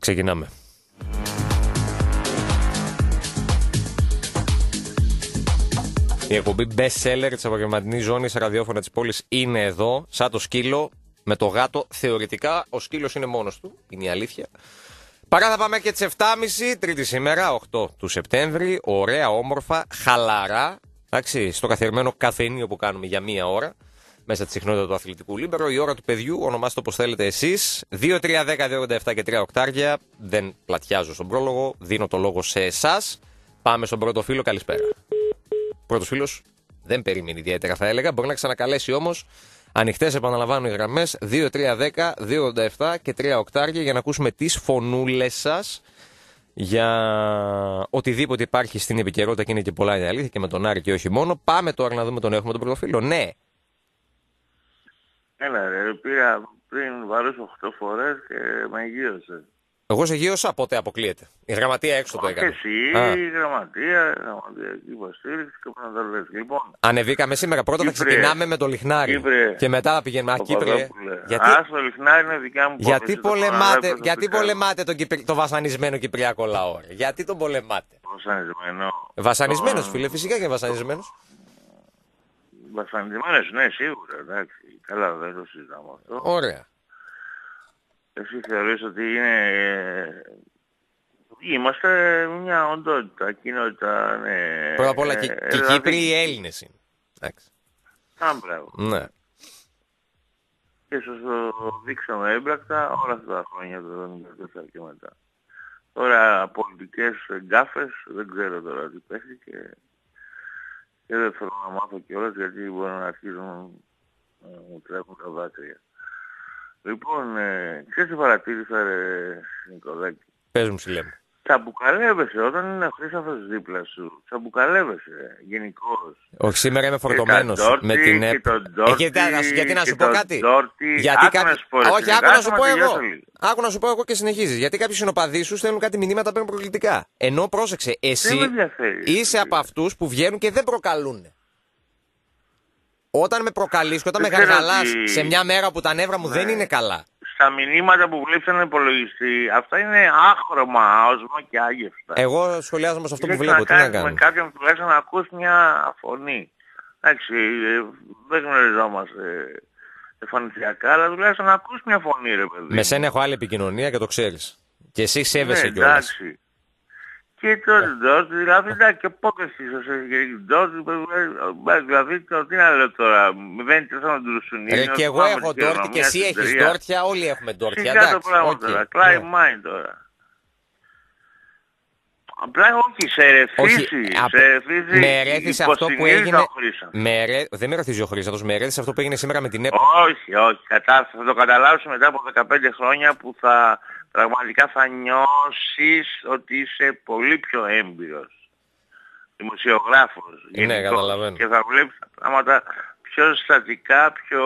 Ξεκινάμε. Η εκπομπή best seller της απογευματινής ζώνης σε ραδιόφωνα της πόλης είναι εδώ, σαν το σκύλο με το γάτο. Θεωρητικά ο σκύλος είναι μόνος του, είναι η αλήθεια. Παρά θα πάμε και τις 7.30, Τρίτη σήμερα, 8 του Σεπτέμβρη. Ωραία, όμορφα, χαλαρά, εντάξει, στο καθιερωμένο καφενείο που κάνουμε για μία ώρα, μέσα τη συχνότητα του αθλητικού Λίμπερο. Η ώρα του παιδιού, ονομάστε το όπως θέλετε εσείς. 2-3-10-2-87 και 3 οκτάρια. Δεν πλατιάζω στον πρόλογο, δίνω το λόγο σε εσάς. Πάμε στον πρώτο φίλο, καλησπέρα. Πρώτος φίλος δεν περίμενε ιδιαίτερα, θα έλεγα. Μπορεί να ξανακαλέσει όμως. Ανοιχτές, επαναλαμβάνω, οι γραμμές 2-3-10-2-87 και 3 οκτάρια για να ακούσουμε τις φωνούλες σας για οτιδήποτε υπάρχει στην επικαιρότητα και είναι και πολλά, είναι αλήθεια, και με τον Άρη και όχι μόνο. Πάμε τώρα να δούμε τον έχουμε τον πρώτο φίλο. Ναι. Έλα ρε, πήγα πριν βαρούς 8 φορές και με εγείωσε. Εγώ σε γύρωσα, ποτέ αποκλείεται. Η γραμματεία έξω το έκανε. Εσύ, η γραμματεία, η υποστήριξη και να τα λες. Λοιπόν, ανεβήκαμε σήμερα. Πρώτα θα ξεκινάμε με το Λιχνάρι. Και μετά θα πηγαίνουμε. Κύπρε. Γιατί... το Λιχνάρι είναι δικιά μου γιατί πολεμάτε το βασανισμένο Κυπριακό λαό. Γιατί τον πολεμάτε. Βασανισμένο. Βασανισμένος, φίλε, φυσικά και βασανισμένος. Βασανισμένος, ναι, σίγουρα. Εντάξει. Καλά, δεν το συζητάμε αυτό. Ωραία. Εσύ θεωρείς ότι είμαστε μια οντότητα, κοινότητα, ναι. Πρώτα απ' όλα και οι Κύπροι οι Έλληνες είναι. Εντάξει. Μπράβο. Ναι. Και σας το δείξαμε έμπρακτα όλα αυτά τα χρόνια, το 1994 και μετά. Τώρα πολιτικές γκάφες, δεν ξέρω τώρα τι παίχτηκε και δεν θέλω να μάθω κιόλας γιατί μπορεί να αρχίζουν να μου τρέχουν τα δάκρυα. Λοιπόν, ξέρεις τι παρατήρησα ρε Νικολάκη. Πες μου, λέμε. Τσαμπουκαλεύεσαι όταν είναι ο Χρήσταφος δίπλα σου. Τσαμπουκαλεύεσαι γενικώς. Όχι, σήμερα είμαι φορτωμένος με την ΕΠ. Γιατί να σου πω κάτι. Όχι, άκου να σου πω εγώ και συνεχίζεις. Γιατί κάποιοι συνοπαδοί σου στέλνουν κάτι μηνύματα παίρνουν προκλητικά. Ενώ πρόσεξε, εσύ είσαι από αυτούς που βγαίνουν και δεν προκαλούν. Όταν με προκαλείς και όταν με γαργαλάς σε μια μέρα που τα νεύρα μου δεν είναι καλά. Στα μηνύματα που βλέπεις στον υπολογιστή, αυτά είναι άχρωμα, άοσμα και άγευστα. Εγώ σχολιάζω με αυτό που βλέπω, τι να κάνω. Με κάποιον που τουλάχιστον να ακούς μια φωνή. Εντάξει, δεν γνωριζόμαστε εμφανισιακά, αλλά τουλάχιστον να ακούς μια φωνή, ρε παιδί. Με σένα έχω άλλη επικοινωνία και το ξέρεις. Και εσύ σέβεσαι κιόλας. Εντάξει. Και το Ντόρτ, δηλαδή εντάξει και πότε εσείς και Ντόρτ, δηλαδή τι να λέω τώρα, δεν είναι σαν ντουρσουνί. Και εγώ έχω Ντόρτ και εσύ έχεις Ντόρτια, όλοι έχουμε Ντόρτια. Σιγά το πράγμα τώρα, κλάει μάιν τώρα. Απλά όχι, σε ερεθίζει, με ερέθησε αυτό που έγινε. Δεν με ερεθίζει ο Χρήστος, με ερέθησε αυτό που έγινε σήμερα με την ΕΠ. Όχι, θα το καταλάβεις μετά από 15 χρόνια που πραγματικά θα νιώσεις ότι είσαι πολύ πιο έμπειρος δημοσιογράφος. Ναι, καταλαβαίνω. Και θα βλέπεις τα πράγματα πιο στατικά, πιο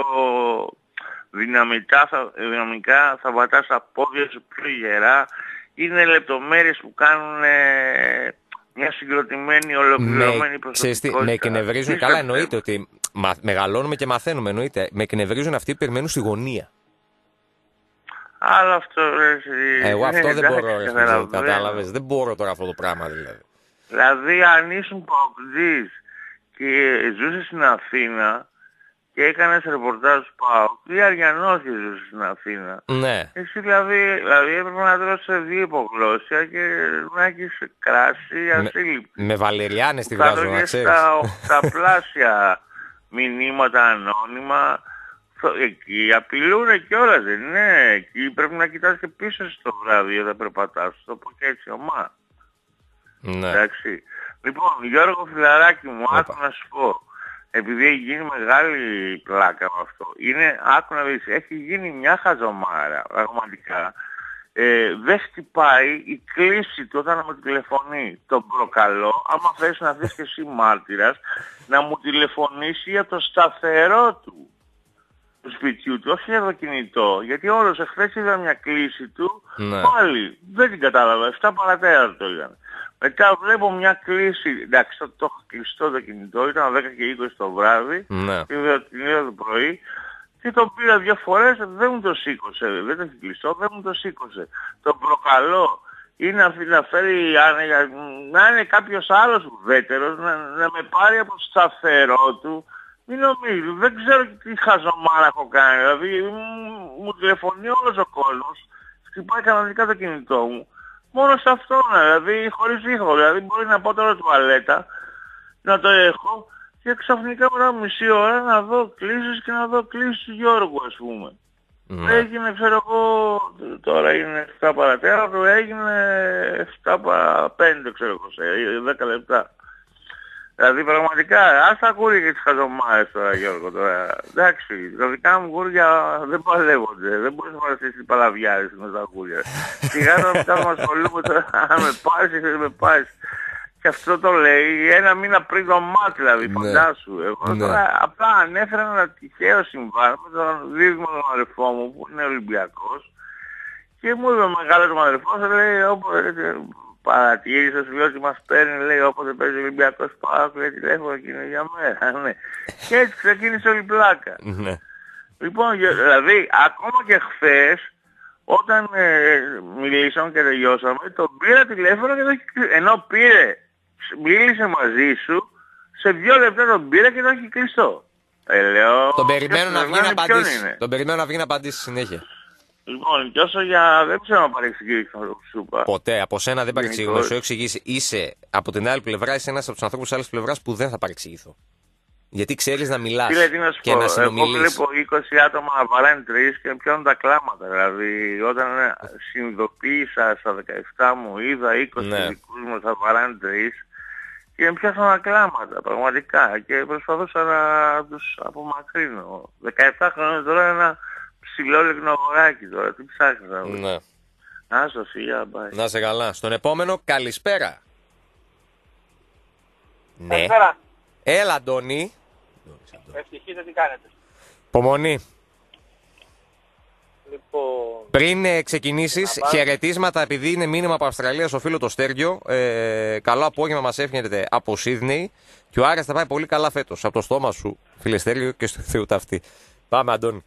δυναμικά, θα πατάς τα πόδια σου πιο γερά. Είναι λεπτομέρειες που κάνουν μια συγκροτημένη, ολοκληρωμένη προσωπικότητα. Με εκνευρίζουν, καλά εννοείται ότι μεγαλώνουμε και μαθαίνουμε, εννοείται. Με εκνευρίζουν αυτοί που περιμένουν στη γωνία. Αλλά αυτό εγώ αυτό δεν μπορώ, κατάλαβες. Δεν μπορώ τώρα αυτό το πράγμα δηλαδή. Δηλαδή αν ήσουν παοκτζής και ζούσες στην Αθήνα και έκανες ρεπορτάζ ΠΑΟΚ ή Αριανός και ζούσες στην Αθήνα. Ναι. Εσύ δηλαδή έπρεπε να τρώσεις δύο υπογλώσσια και να έχεις κράση ασύλληπτη. Με βαλεριάνες τη βγάζω, να ξέρεις. Τα πλάσια μηνύματα ανώνυμα. Εκεί απειλούνε κιόλας, δεν είναι. Εκεί πρέπει να κοιτάς και πίσω στο βράδυ όταν περπατάς. Το πω και έτσι ομά. Ναι. Εντάξει. Λοιπόν, Γιώργο φιλαράκι μου, άκου να σου πω. Επειδή έχει γίνει μεγάλη πλάκα με αυτό. Άκου να δεις, έχει γίνει μια χαζομάρα, πραγματικά. Δεν χτυπάει η κλίση του όταν μου τηλεφωνεί. Τον προκαλώ, άμα θες να δεις και εσύ μάρτυρας, να μου τηλεφωνήσει για το σταθερό του σπιτιού του, όχι για το κινητό, γιατί όλος εχθές είδα μια κλίση του, πάλι δεν την κατάλαβα, 7 παρατέρα το ήταν. Μετά βλέπω μια κλίση, εντάξει το έχω κλειστό το κινητό, ήταν 10 και 20 το βράδυ, την είδα το πρωί, Και τον πήρα 2 φορές, δεν μου το σήκωσε, δεν το έχει κλειστό, δεν μου το σήκωσε. Τον προκαλώ ή να φέρει, να είναι κάποιος άλλος ουδέτερος, να με πάρει από το σταθερό του. Μην νομίζει, δεν ξέρω τι χαζομάρα έχω κάνει. Δηλαδή μου τηλεφωνεί όλος ο κόσμος, χτυπάει κανονικά το κινητό μου. Μόνο σε αυτό, δηλαδή χωρίς ήχο. Δηλαδή μπορεί να πάω τώρα τουαλέτα, να το έχω και ξαφνικά μετά μισή ώρα να δω κλήσεις και να δω κλήσεις του Γιώργου, ας πούμε. Έγινε, ξέρω εγώ, τώρα είναι 7 παρατέταρτο, έγινε 7 παρα 5, ξέρω εγώ, σε 10 λεπτά. Δηλαδή πραγματικά, ας τα ακούρια και τις χαζομάρες τώρα, Γιώργο, τώρα. Εντάξει, τα δικά μου κούρια δεν παλεύονται, δεν μπορείς να φανταστείς τις παλαβιάρες με τα κούρια. Σιγά τώρα μετά να ασχολούμαι τώρα, αν με πάρεις ή δεν με πάρεις. Και αυτό το λέει 1 μήνα πριν το μάτι, δηλαδή, φαντάσου. Εγώ τώρα απλά ανέφερα ένα τυχαίο συμβάν με τον δίδυμο τον αδερφό μου που είναι Ολυμπιακός και μου είπε ο μεγάλος μου αδερφός, λέει, παρατήρησα, σου λέω ότι μας παίρνει, λέει, όποτε παίζει ο Ολυμπιακός Πάοκ, λέει, τηλέφωνο και είναι για μέρα, ναι. Και έτσι ξεκίνησε όλη η πλάκα. Λοιπόν, δηλαδή, ακόμα και χθες, όταν μιλήσαμε και τελειώσαμε, τον πήρα τηλέφωνο και ενώ μίλησε μαζί σου, σε 2 λεπτά τον πήρα και το έχει κλειστό. Λέω, τον περιμένω να βγει να απαντήσει. Τον περιμένω να βγει να απαντήσει συνέχεια. Λοιπόν, και όσο για. Δεν ξέρω να παρεξηγήσει αυτό που σου είπα. Ποτέ. Από σένα δεν παρεξηγώ. Σου έχω εξηγήσει. Είσαι από την άλλη πλευρά, είσαι ένας από τους ανθρώπους της άλλης πλευράς που δεν θα παρεξηγηθώ. Γιατί ξέρεις να μιλάς και να συνομιλείς. Εγώ βλέπω 20 άτομα να βαράνε 3 και πιάνουν τα κλάματα. Δηλαδή, όταν συνειδητοποίησα στα 17 μου, είδα 20 δικούς μου θα βαράνε 3 και με πιάσαν τα κλάματα, πραγματικά. Και προσπαθούσα να τους απομακρύνω. 17 χρόνια τώρα είναι ένα ψηλό λεγνογοράκι τώρα. Τι ψάχνεις να βρεις. Ναι. Να Σοφία, μπάει. Να σε καλά. Στον επόμενο, καλησπέρα. Ναι. Καλησπέρα. Έλα, Αντώνη. Ευτυχείτε, τι κάνετε. Υπομονή. Λοιπόν... Πριν ξεκινήσεις, χαιρετίσματα, επειδή είναι μήνυμα από Αυστραλία στο φίλο το Στέργιο. Καλό απόγευμα μας εύχεται από Σίδνεϊ. Και ο Άρης θα πάει πολύ καλά φέτος. Από το στόμα σου, φίλε Στέργιο, και στο Θεού ταυτή. Πάμε, Αντώνη.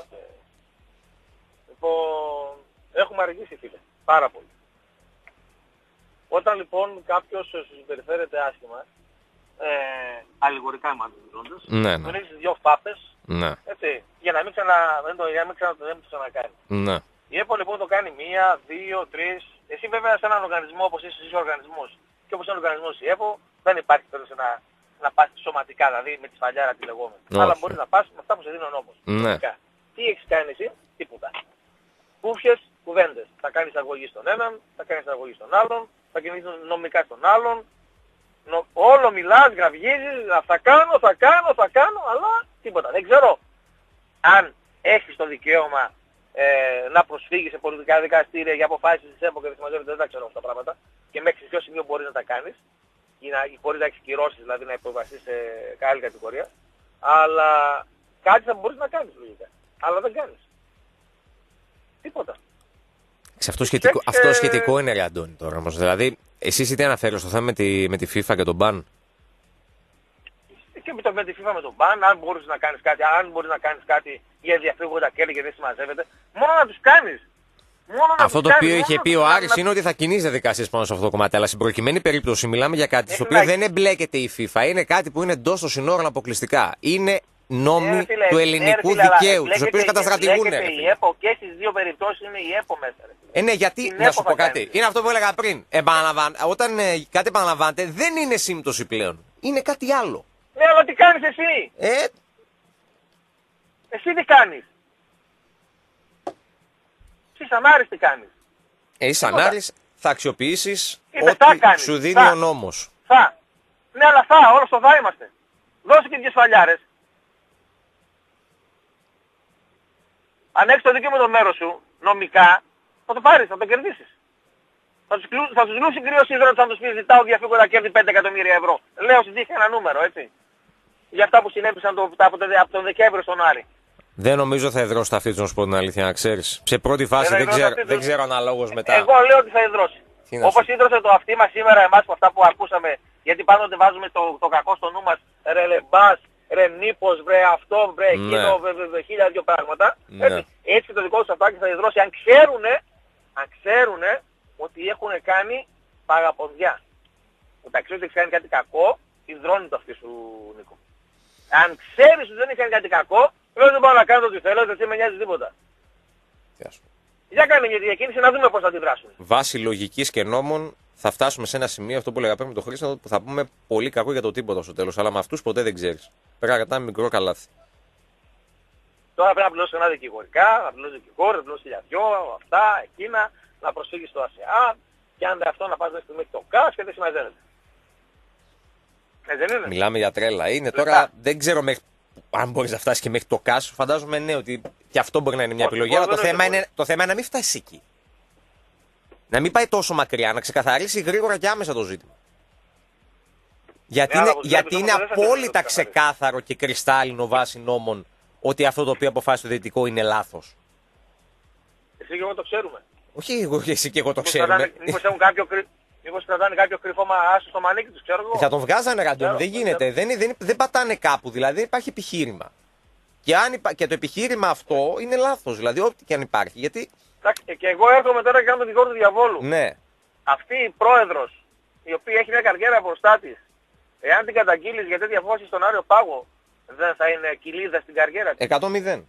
Λοιπόν, έχουμε αργήσει, φίλε. Πάρα πολύ. Όταν λοιπόν κάποιος σου συμπεριφέρεται άσχημα, αλληγορικά μάλλον ναι, τον έχεις 2 φάπες, ναι, έτσι, για να μην το ξανακάνει. Ναι. Η ΕΠΟ λοιπόν το κάνει 1, 2, 3. Εσύ βέβαια σε έναν οργανισμό όπως είσαι εσύ ο οργανισμός και όπως είναι ο οργανισμός η ΕΠΟ, δεν υπάρχει περίπτωση να πας σωματικά, δηλαδή με τη σφαλιάρα τη λεγόμενη. Αλλά μπορείς να πας με αυτά που σε δίνει ο νόμος. Ναι. Τι έχεις κάνει εσύ? Τίποτα. Κούφιες, κουβέντες. Θα κάνεις αγωγή στον έναν, θα κάνεις αγωγή στον άλλον, θα κινηθείς νομικά στον άλλον. Όλο μιλάς, γραυγίζεις, θα κάνω, αλλά τίποτα. Δεν ξέρω αν έχεις το δικαίωμα να προσφύγεις σε πολιτικά δικαστήρια για αποφάσεις της ΕΠΟ και δεν συμμαζεύεται, δεν τα ξέρω αυτά τα πράγματα. Και μέχρι ποιο σημείο μπορείς να τα κάνεις ή μπορεί να έχεις κυρώσεις, δηλαδή να υποβαστείς σε καλή κατηγορία. Αλλά κάτι θα μπορείς να κάνεις λογικά. Αλλά δεν κάνεις. Τίποτα. Αυτό σχετικό είναι, ρε Αντώνη, τώρα όμως. Δηλαδή, εσύ τι αναφέρεις στο θέμα με τη FIFA και τον μπαν? Και με τη FIFA με τον μπαν, αν μπορείς να κάνεις κάτι, για διαφύγοντα κέρδη και δεν συμμαζεύεται, μόνο να τους κάνεις. Αυτό το οποίο είχε πει ο Άρης είναι ότι θα κινήσει διαδικασίες πάνω σε αυτό το κομμάτι. Αλλά στην προκειμένη περίπτωση μιλάμε για κάτι στο οποίο δεν εμπλέκεται η FIFA. Είναι κάτι που είναι εντός των συνόρων αποκλειστικά. Είναι νόμοι του ελληνικού δικαίου, τους οποίους καταστρατηγούν. Η ΕΠΟ και στις 2 περιπτώσεις είναι η ΕΠΟ μέσα. Ναι, γιατί, να σου πω κάτι. Είναι αυτό που έλεγα πριν. Όταν κάτι επαναλαμβάνεται, δεν είναι σύμπτωση πλέον. Είναι κάτι άλλο. Ναι, αλλά τι κάνεις εσύ? Εσύ τι κάνεις? Εσύ σαν Άρης τι κάνεις? Εσύ σαν Άρης θα αξιοποιήσεις ό,τι σου δίνει ο νόμος. Ναι, αλλά όλο στο θα είμαστε. Δώσε και 2 σφαλιάρες. Αν έχεις το δίκαιο με το μέρος σου, νομικά, θα το πάρεις, θα το κερδίσεις. Θα τους λούσει κρύο σίδερο θα τους πει ζητάω διαφύγοντα κέρδη 5 εκατομμύρια ευρώ. Λέω στη τύχη ένα νούμερο, έτσι. Για αυτά που συνέβησαν από τον Δεκέμβριο στον Άρη. Δεν νομίζω θα εδρώσει τα αυτή, να σου πω την αλήθεια, να ξέρεις. Σε πρώτη φάση δεν ξέρω αναλόγως μετά. Εγώ λέω ότι θα εδρώσει. Όπως ίδρωσε το αυτή μας σήμερα εμάς από αυτά που ακούσαμε, γιατί πάντοτε βάζουμε το κακό στο νου μας, ρελεμπάς, ρε νήπος, βρε αυτό, βρε εκείνο, βρε χίλια δυο πράγματα. Ναι. Έτσι και το δικό τους αυτάκι θα ιδρώσει αν ξέρουνε ότι έχουν κάνει παγαποδιά. Μεταξύ ότι έχει κάνει κάτι κακό, υδρώνει το αυτή σου, Νίκο. Αν ξέρεις ότι δεν έχει κάνει κάτι κακό, δεν πάω να κάνω ό,τι θέλω, δεν με νοιάζει τίποτα. Για κάνε μια διακίνηση να δούμε πώς θα αντιδράσουν. Βάσει λογικής και νόμων θα φτάσουμε σε ένα σημείο, αυτό που λέγα πριν με τον Χρήστο, που θα πούμε πολύ κακό για το τίποτα στο τέλος. Αλλά με αυτούς ποτέ δεν ξέρεις. Πρέπει να κρατάμε μικρό καλάθι. Τώρα πρέπει να πληρώσει ένα δικηγορικά, να πληρώσει δικηγόρο, να πληρώσει χιλιαδιό, αυτά, εκείνα, να προσφύγει στο ΑΣΕΑ και αν δεν αυτό να πας μέχρι το ΚΑΣ και δεν συμμαζεύεται. Δεν είναι. Μιλάμε για τρέλα. Είναι τώρα, δεν ξέρω αν μπορείς να φτάσεις και μέχρι το ΚΑΣ. Φαντάζομαι ναι ότι και αυτό μπορεί να είναι μια επιλογή. Αλλά το θέμα είναι να μην φτάσει εκεί. Να μην πάει τόσο μακριά, να ξεκαθαρίσει γρήγορα και άμεσα το ζήτημα. Γιατί είναι απόλυτα ξεκάθαρο και κρυστάλλινο βάσει νόμων ότι αυτό το οποίο αποφάσισε το Δυτικό είναι λάθος. Εσύ και εγώ το ξέρουμε. Όχι εγώ και εσύ και εγώ το ξέρουμε. Μήπως κρατάνε κάποιο κρυφό άσο στο μανίκι τους, ξέρω εγώ. Θα τον βγάζανε ραντεβού, δεν γίνεται. Δεν πατάνε κάπου, δηλαδή δεν υπάρχει επιχείρημα. Και το επιχείρημα αυτό είναι λάθος, δηλαδή ό,τι και αν υπάρχει. Γιατί... Και εγώ έρχομαι τώρα και κάνω τον δικό του διαβόλου. Ναι. Αυτή η πρόεδρος, η οποία έχει μια καριέρα μπροστά της, εάν την καταγγείλεις για τέτοια απόφαση στον Άριο Πάγο, δεν θα είναι κοιλίδα στην καριέρα της. 100-0.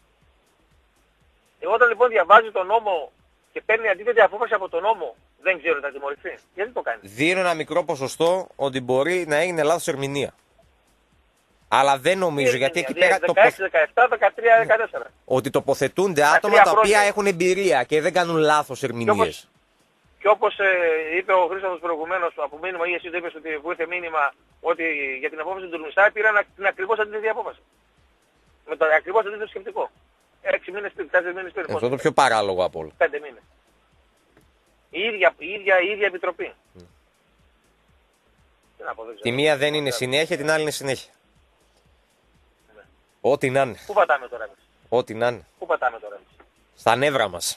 Όταν λοιπόν διαβάζει τον νόμο και παίρνει αντίθετη απόφαση από τον νόμο, δεν ξέρω θα τιμωρηθεί. Γιατί το κάνει. Δίνω ένα μικρό ποσοστό ότι μπορεί να έγινε λάθος ερμηνεία. Αλλά δεν νομίζω γιατί εκεί πέρα. 16, 17, 13, 14. Ότι τοποθετούνται άτομα τα οποία έχουν εμπειρία και δεν κάνουν λάθος ερμηνείες. Και όπως είπε ο Χρήστος προηγουμένως από μήνυμα, ή εσύ το είπες ότι ήρθε μήνυμα ότι για την απόφαση του Τουρμισά πήραν την ακριβώς αντίθετη απόφαση. Με το ακριβώς αντίθετο σκεπτικό. 6 μήνες πριν, 4 μήνες πριν. Αυτό το πιο παράλογο από όλα. 5 μήνες. Η ίδια επιτροπή. Τη μία δεν είναι συνέχεια, την άλλη είναι συνέχεια. Ναι. Ό,τι να είναι. Πού πατάμε τώρα εμείς. Ό,τι να είναι. Πού πατάμε τώρα εμείς. Στα νεύρα μας.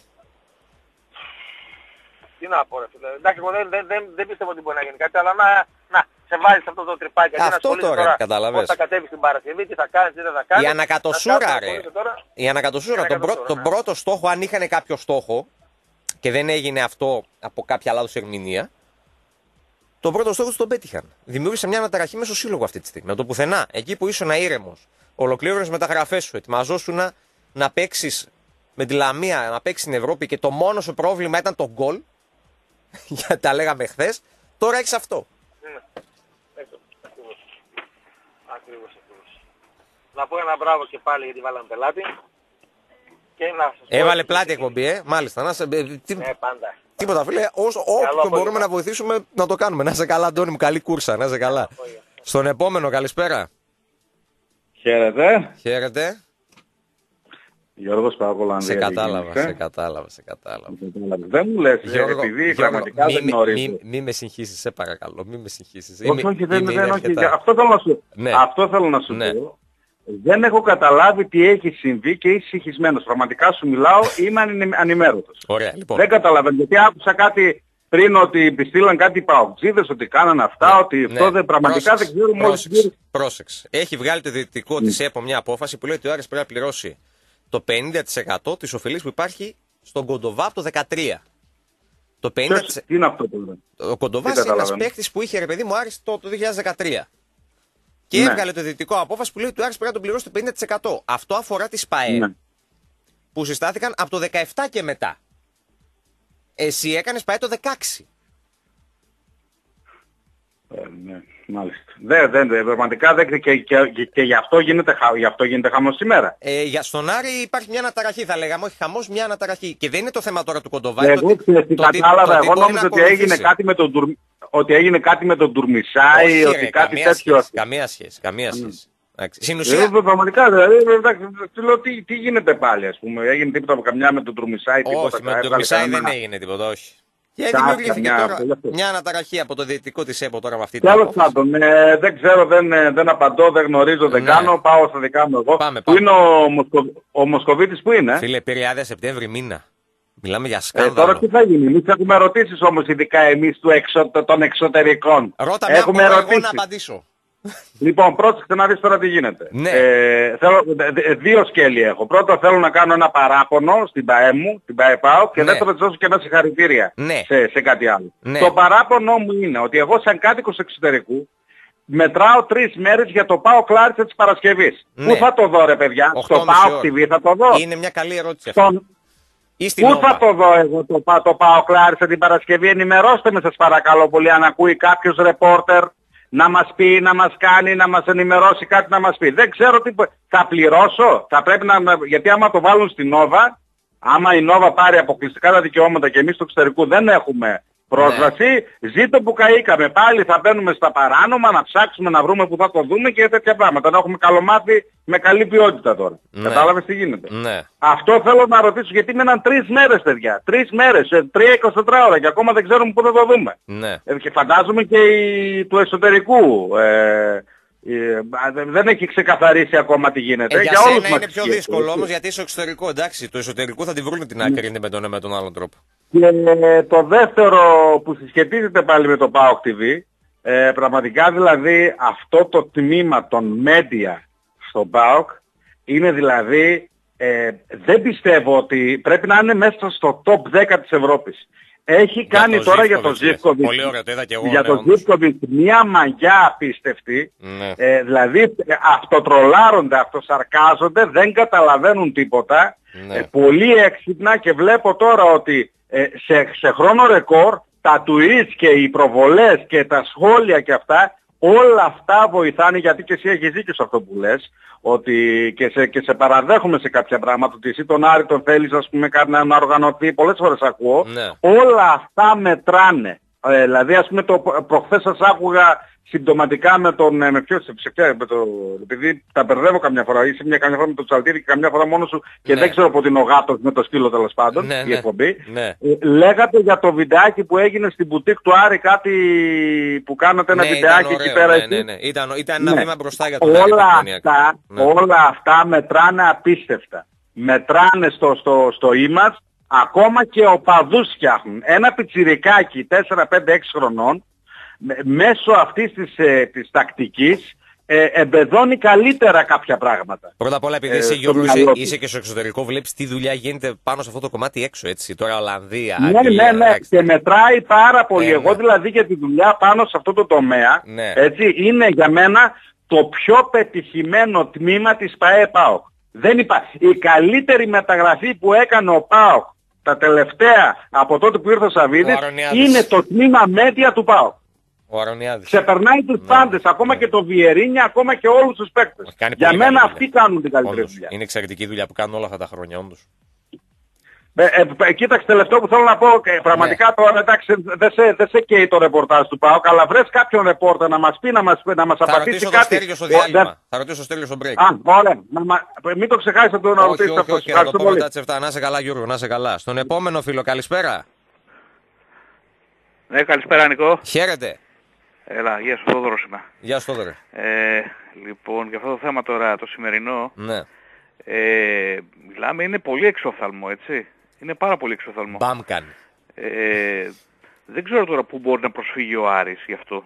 Τι να πω ρε φίλε. Εντάξει, εγώ δεν πιστεύω ότι μπορεί να γίνει κάτι, αλλά να σε βάζεις αυτό το τρυπάκι. Αυτό τώρα καταλαβαίνεις. Πώς θα κατέβεις στην Παρασκευή, τι θα κάνεις, τι δεν θα κάνεις. Η ανακατοσούρα ρε. Η ανακατοσούρα. Τον πρώτο στόχο, αν είχαν κάποιο στόχο και δεν έγινε αυτό από κάποια λάθος ερμηνεία, τον πρώτο στόχο τον πέτυχαν. Δημιούργησαν μια αναταραχή μέσα στο σύλλογο αυτή τη στιγμή. Από το πουθενά. Εκεί που ήσουν ήρεμος, ολοκλήρωνες μεταγραφές σου, ετοιμαζόσουν να παίξεις με τη Λαμία, να παίξεις στην Ευρώπη και το μόνο σου πρόβλημα ήταν το γκολ. Γιατί τα λέγαμε χθες, τώρα έχεις αυτό. Ακριβώς. Να πω ένα μπράβο και πάλι γιατί βάλαμε πελάτη. Και να σας έβαλε πλάτη εκπομπή, μάλιστα. πάντα. Τίποτα φίλε, όσο μπορούμε να βοηθήσουμε να το κάνουμε. Να είσαι καλά Αντώνη μου, καλή κούρσα, να είσαι καλά. Στον επόμενο, καλησπέρα. Χαίρετε. Χαίρετε. Γιώργος Παπολανδία. Σε κατάλαβα. Δεν μου λες, επειδή πραγματικά δεν γνωρίζω. Μη με συγχύσεις, σε παρακαλώ, μη με συγχύσεις. Όχι, αυτό θέλω να σου πω. Δεν έχω καταλάβει τι έχει συμβεί και είσαι συγχυσμένος. Πραγματικά σου μιλάω, είμαι ανημέρωτος. Ωραία, λοιπόν. Δεν καταλαβαίνω, γιατί άκουσα κάτι πριν ότι στείλαν κάτι παουτζίδες, ότι κάνανε αυτά, ότι αυτό δεν πραγματικά δεν ξέρουμε όλοι. Πρόσεξε. Έχει βγάλει το Δυτικό της ΕΠΟ μια απόφαση που λέει ότι ο Άρης πρέπει να πληρώσει το 50% της οφειλής που υπάρχει στον Κοντοβά από το 2013. Το 50%. Τι είναι αυτό τώρα. Ο Κοντοβά είναι ένας παίκτης που είχε ρε παιδί μου Άρης το 2013. Και έβγαλε το Δυτικό απόφαση που λέει ότι ο Άρης πρέπει να τον πληρώσει το 50%. Αυτό αφορά τις ΠΑΕ που συστάθηκαν από το 17 και μετά. Εσύ έκανες ΠΑΕ το 16. Ναι, μάλιστα. Πραγματικά και γι' αυτό γίνεται χαμός σήμερα. Στον Άρη υπάρχει μια αναταραχή, θα λέγαμε. Όχι χαμός, μια αναταραχή. Και δεν είναι το θέμα τώρα του Κοντοβά. Εγώ κατάλαβα. Εγώ νόμιζα ότι έγινε κάτι με τον ότι έγινε κάτι με τον Τουρμισάη, ότι κάτι τέτοιο. Καμία σχέση. Στην ουσία. Πραγματικά, τι γίνεται πάλι, ας πούμε. Έγινε τίποτα από καμιά με τον Τουρμισάη. Όχι, με τον Τουρμισάη δεν έγινε τίποτα, όχι. Και δημιουργήθηκε τώρα μια αναταραχή από το Δυτικό της ΕΠΟ τώρα με αυτή την απόφαση. Τέλος πάντων, δεν ξέρω, δεν απαντώ, δεν γνωρίζω, δεν κάνω, πάω στα δικά μου εγώ. Πού είναι ο Μοσκοβίτης, πού είναι? Φίλε, Πειριάδε Σεπτέμβρη μήνα. Μιλάμε για σκάνδαλο. Τώρα τι θα γίνει, εμείς έχουμε ερωτήσεις όμως, ειδικά εμείς των εξωτερικών. Ρώτα με εγώ να απαντήσω. Λοιπόν, πρόσεξε να δεις τώρα τι γίνεται. Ναι. Θέλω, δύο σκέλη έχω. Πρώτα θέλω να κάνω ένα παράπονο στην ΠΑΕ μου, την ΠΑΕ ΠΑΟ, και δεύτερον να της δώσω και ένα συγχαρητήρια σε κάτι άλλο. Ναι. Το παράπονο μου είναι ότι εγώ σαν κάτοικος εξωτερικού μετράω 3 μέρες για το ΠΑΟ Κλάρισα της Παρασκευής. Ναι. Πού θα το δω ρε παιδιά, στο ΠΑΟ TV θα το δω. Είναι μια καλή ερώτηση αυτή. Πού θα το δω εγώ το ΠΑΟ Κλάρισα την Παρασκευή, ενημερώστε με σας παρακαλώ πολύ αν ακούει κάποιος ρεπόρτερ να μας πει, να μας κάνει, να μας ενημερώσει κάτι να μας πει. Δεν ξέρω τι θα πληρώσω, θα πρέπει γιατί άμα το βάλουν στην Νόβα, άμα η Νόβα πάρει αποκλειστικά τα δικαιώματα και εμείς στο εξωτερικού δεν έχουμε πρόσβαση, ζήτω που καήκαμε. Πάλι θα μπαίνουμε στα παράνομα, να ψάξουμε να βρούμε που θα το δούμε και τέτοια πράγματα. Να έχουμε καλομάθει με καλή ποιότητα τώρα. Κατάλαβες τι γίνεται. Αυτό θέλω να ρωτήσω, γιατί μέναν 3 μέρες παιδιά. 3 μέρες, 3-24 ώρα και ακόμα δεν ξέρουμε πού θα το δούμε. Και φαντάζομαι και του εσωτερικού. Δεν έχει ξεκαθαρίσει ακόμα τι γίνεται. Για σένα είναι πιο δύσκολο όμως γιατί είσαι εξωτερικό. Εντάξει, το εσωτερικό θα τη βρουν την άκρη με τον άλλον τρόπο. Και το δεύτερο που συσχετίζεται πάλι με το ΠΑΟΚ TV, πραγματικά δηλαδή αυτό το τμήμα των media στο ΠΑΟΚ είναι δηλαδή, δεν πιστεύω ότι πρέπει να είναι μέσα στο top 10 της Ευρώπης. Έχει κάνει τώρα για το Ζίβκοβιτς, για το Ζίβκοβιτς μια μαγιά απίστευτη, δηλαδή αυτοτρολάρονται, αυτοσαρκάζονται, δεν καταλαβαίνουν τίποτα, πολύ έξυπνα, και βλέπω τώρα ότι σε χρόνο ρεκόρ τα tweets και οι προβολές και τα σχόλια και αυτά, όλα αυτά βοηθάνε, γιατί και εσύ έχεις δίκιο σε αυτό που λες, ότι και σε παραδέχομαι σε κάποια πράγματα, ότι εσύ τον Άρη τον θέλεις ας πούμε κάτι να οργανωθεί, πολλές φορές ακούω, όλα αυτά μετράνε. Δηλαδή ας πούμε προχθές σας άκουγα συμπτωματικά επειδή τα μπερδεύω καμιά φορά, είσαι καμιά φορά με το Τσαλτίδη και καμιά φορά μόνος σου και δεν ξέρω πότε είναι ο γάτος με το σκύλο τέλος πάντων, η εκπομπή. Λέγατε για το βιντεάκι που έγινε στην μπουτίκ του Άρη, κάτι που κάνατε ένα βιντεάκι εκεί πέρα. Ήταν ένα βήμα μπροστά για τον Άρη. Όλα αυτά μετράνε απίστευτα. Μετράνε στο image, ακόμα και οπαδούς φτιάχνουν. Ένα πιτσιρικάκι 4-5-6 χρονών, μέσω αυτής της τακτικής εμπεδώνει καλύτερα κάποια πράγματα. Πρώτα απ' όλα, επειδή είσαι και στο εξωτερικό, βλέπεις τι δουλειά γίνεται πάνω σε αυτό το κομμάτι έξω, έτσι. Τώρα Ολλανδία, Αγγλία, ναι, και μετράει πάρα πολύ. Εγώ δηλαδή για τη δουλειά πάνω σε αυτό το τομέα, έτσι, είναι για μένα το πιο πετυχημένο τμήμα της ΠΑΕ ΠΑΟΚ. Δεν υπάρχει. Η καλύτερη μεταγραφή που έκανε ο ΠΑΟΚ τα τελευταία, από τότε που ήρθε ο Σαββίδης, είναι το τμήμα media του ΠΑΟΚ. Ξεπερνάει τους πάντες, ακόμα και το Βιερίνια, ακόμα και όλους τους παίκτες. Για μένα αυτοί κάνουν την καλύτερη δουλειά. Είναι εξαιρετική δουλειά που κάνουν όλα αυτά τα χρόνια, όντως. Κοίταξε, τελευταίο που θέλω να πω, πραγματικά τώρα εντάξει, δεν σε καίει το ρεπορτάζ του ΠΑΟΚ, αλλά βρες κάποιον ρεπόρτερ να μας πει, να μας απαντήσει κάτι. Θα ρωτήσω στο Στέλιο στο break. Ωραία. Μην το ξεχάσετε το να ρωτήσετε αυτό. Όχι, θα το πω μετά τις 7. Να σε καλά Γιώργο, να σε καλά. Στον επόμενο φίλο, καλησπέρα. Ναι, καλησπέρα Νικό. Χαίρετε. Έλα, γεια σου, Θόδωρος είμαι. Γεια σου, Θόδωρε. Λοιπόν, για αυτό το θέμα τώρα, το σημερινό, μιλάμε, είναι πολύ εξόφθαλμο, έτσι. Είναι πάρα πολύ εξόφθαλμο. Μπαμ κάνει. Δεν ξέρω τώρα πού μπορεί να προσφύγει ο Άρης γι' αυτό.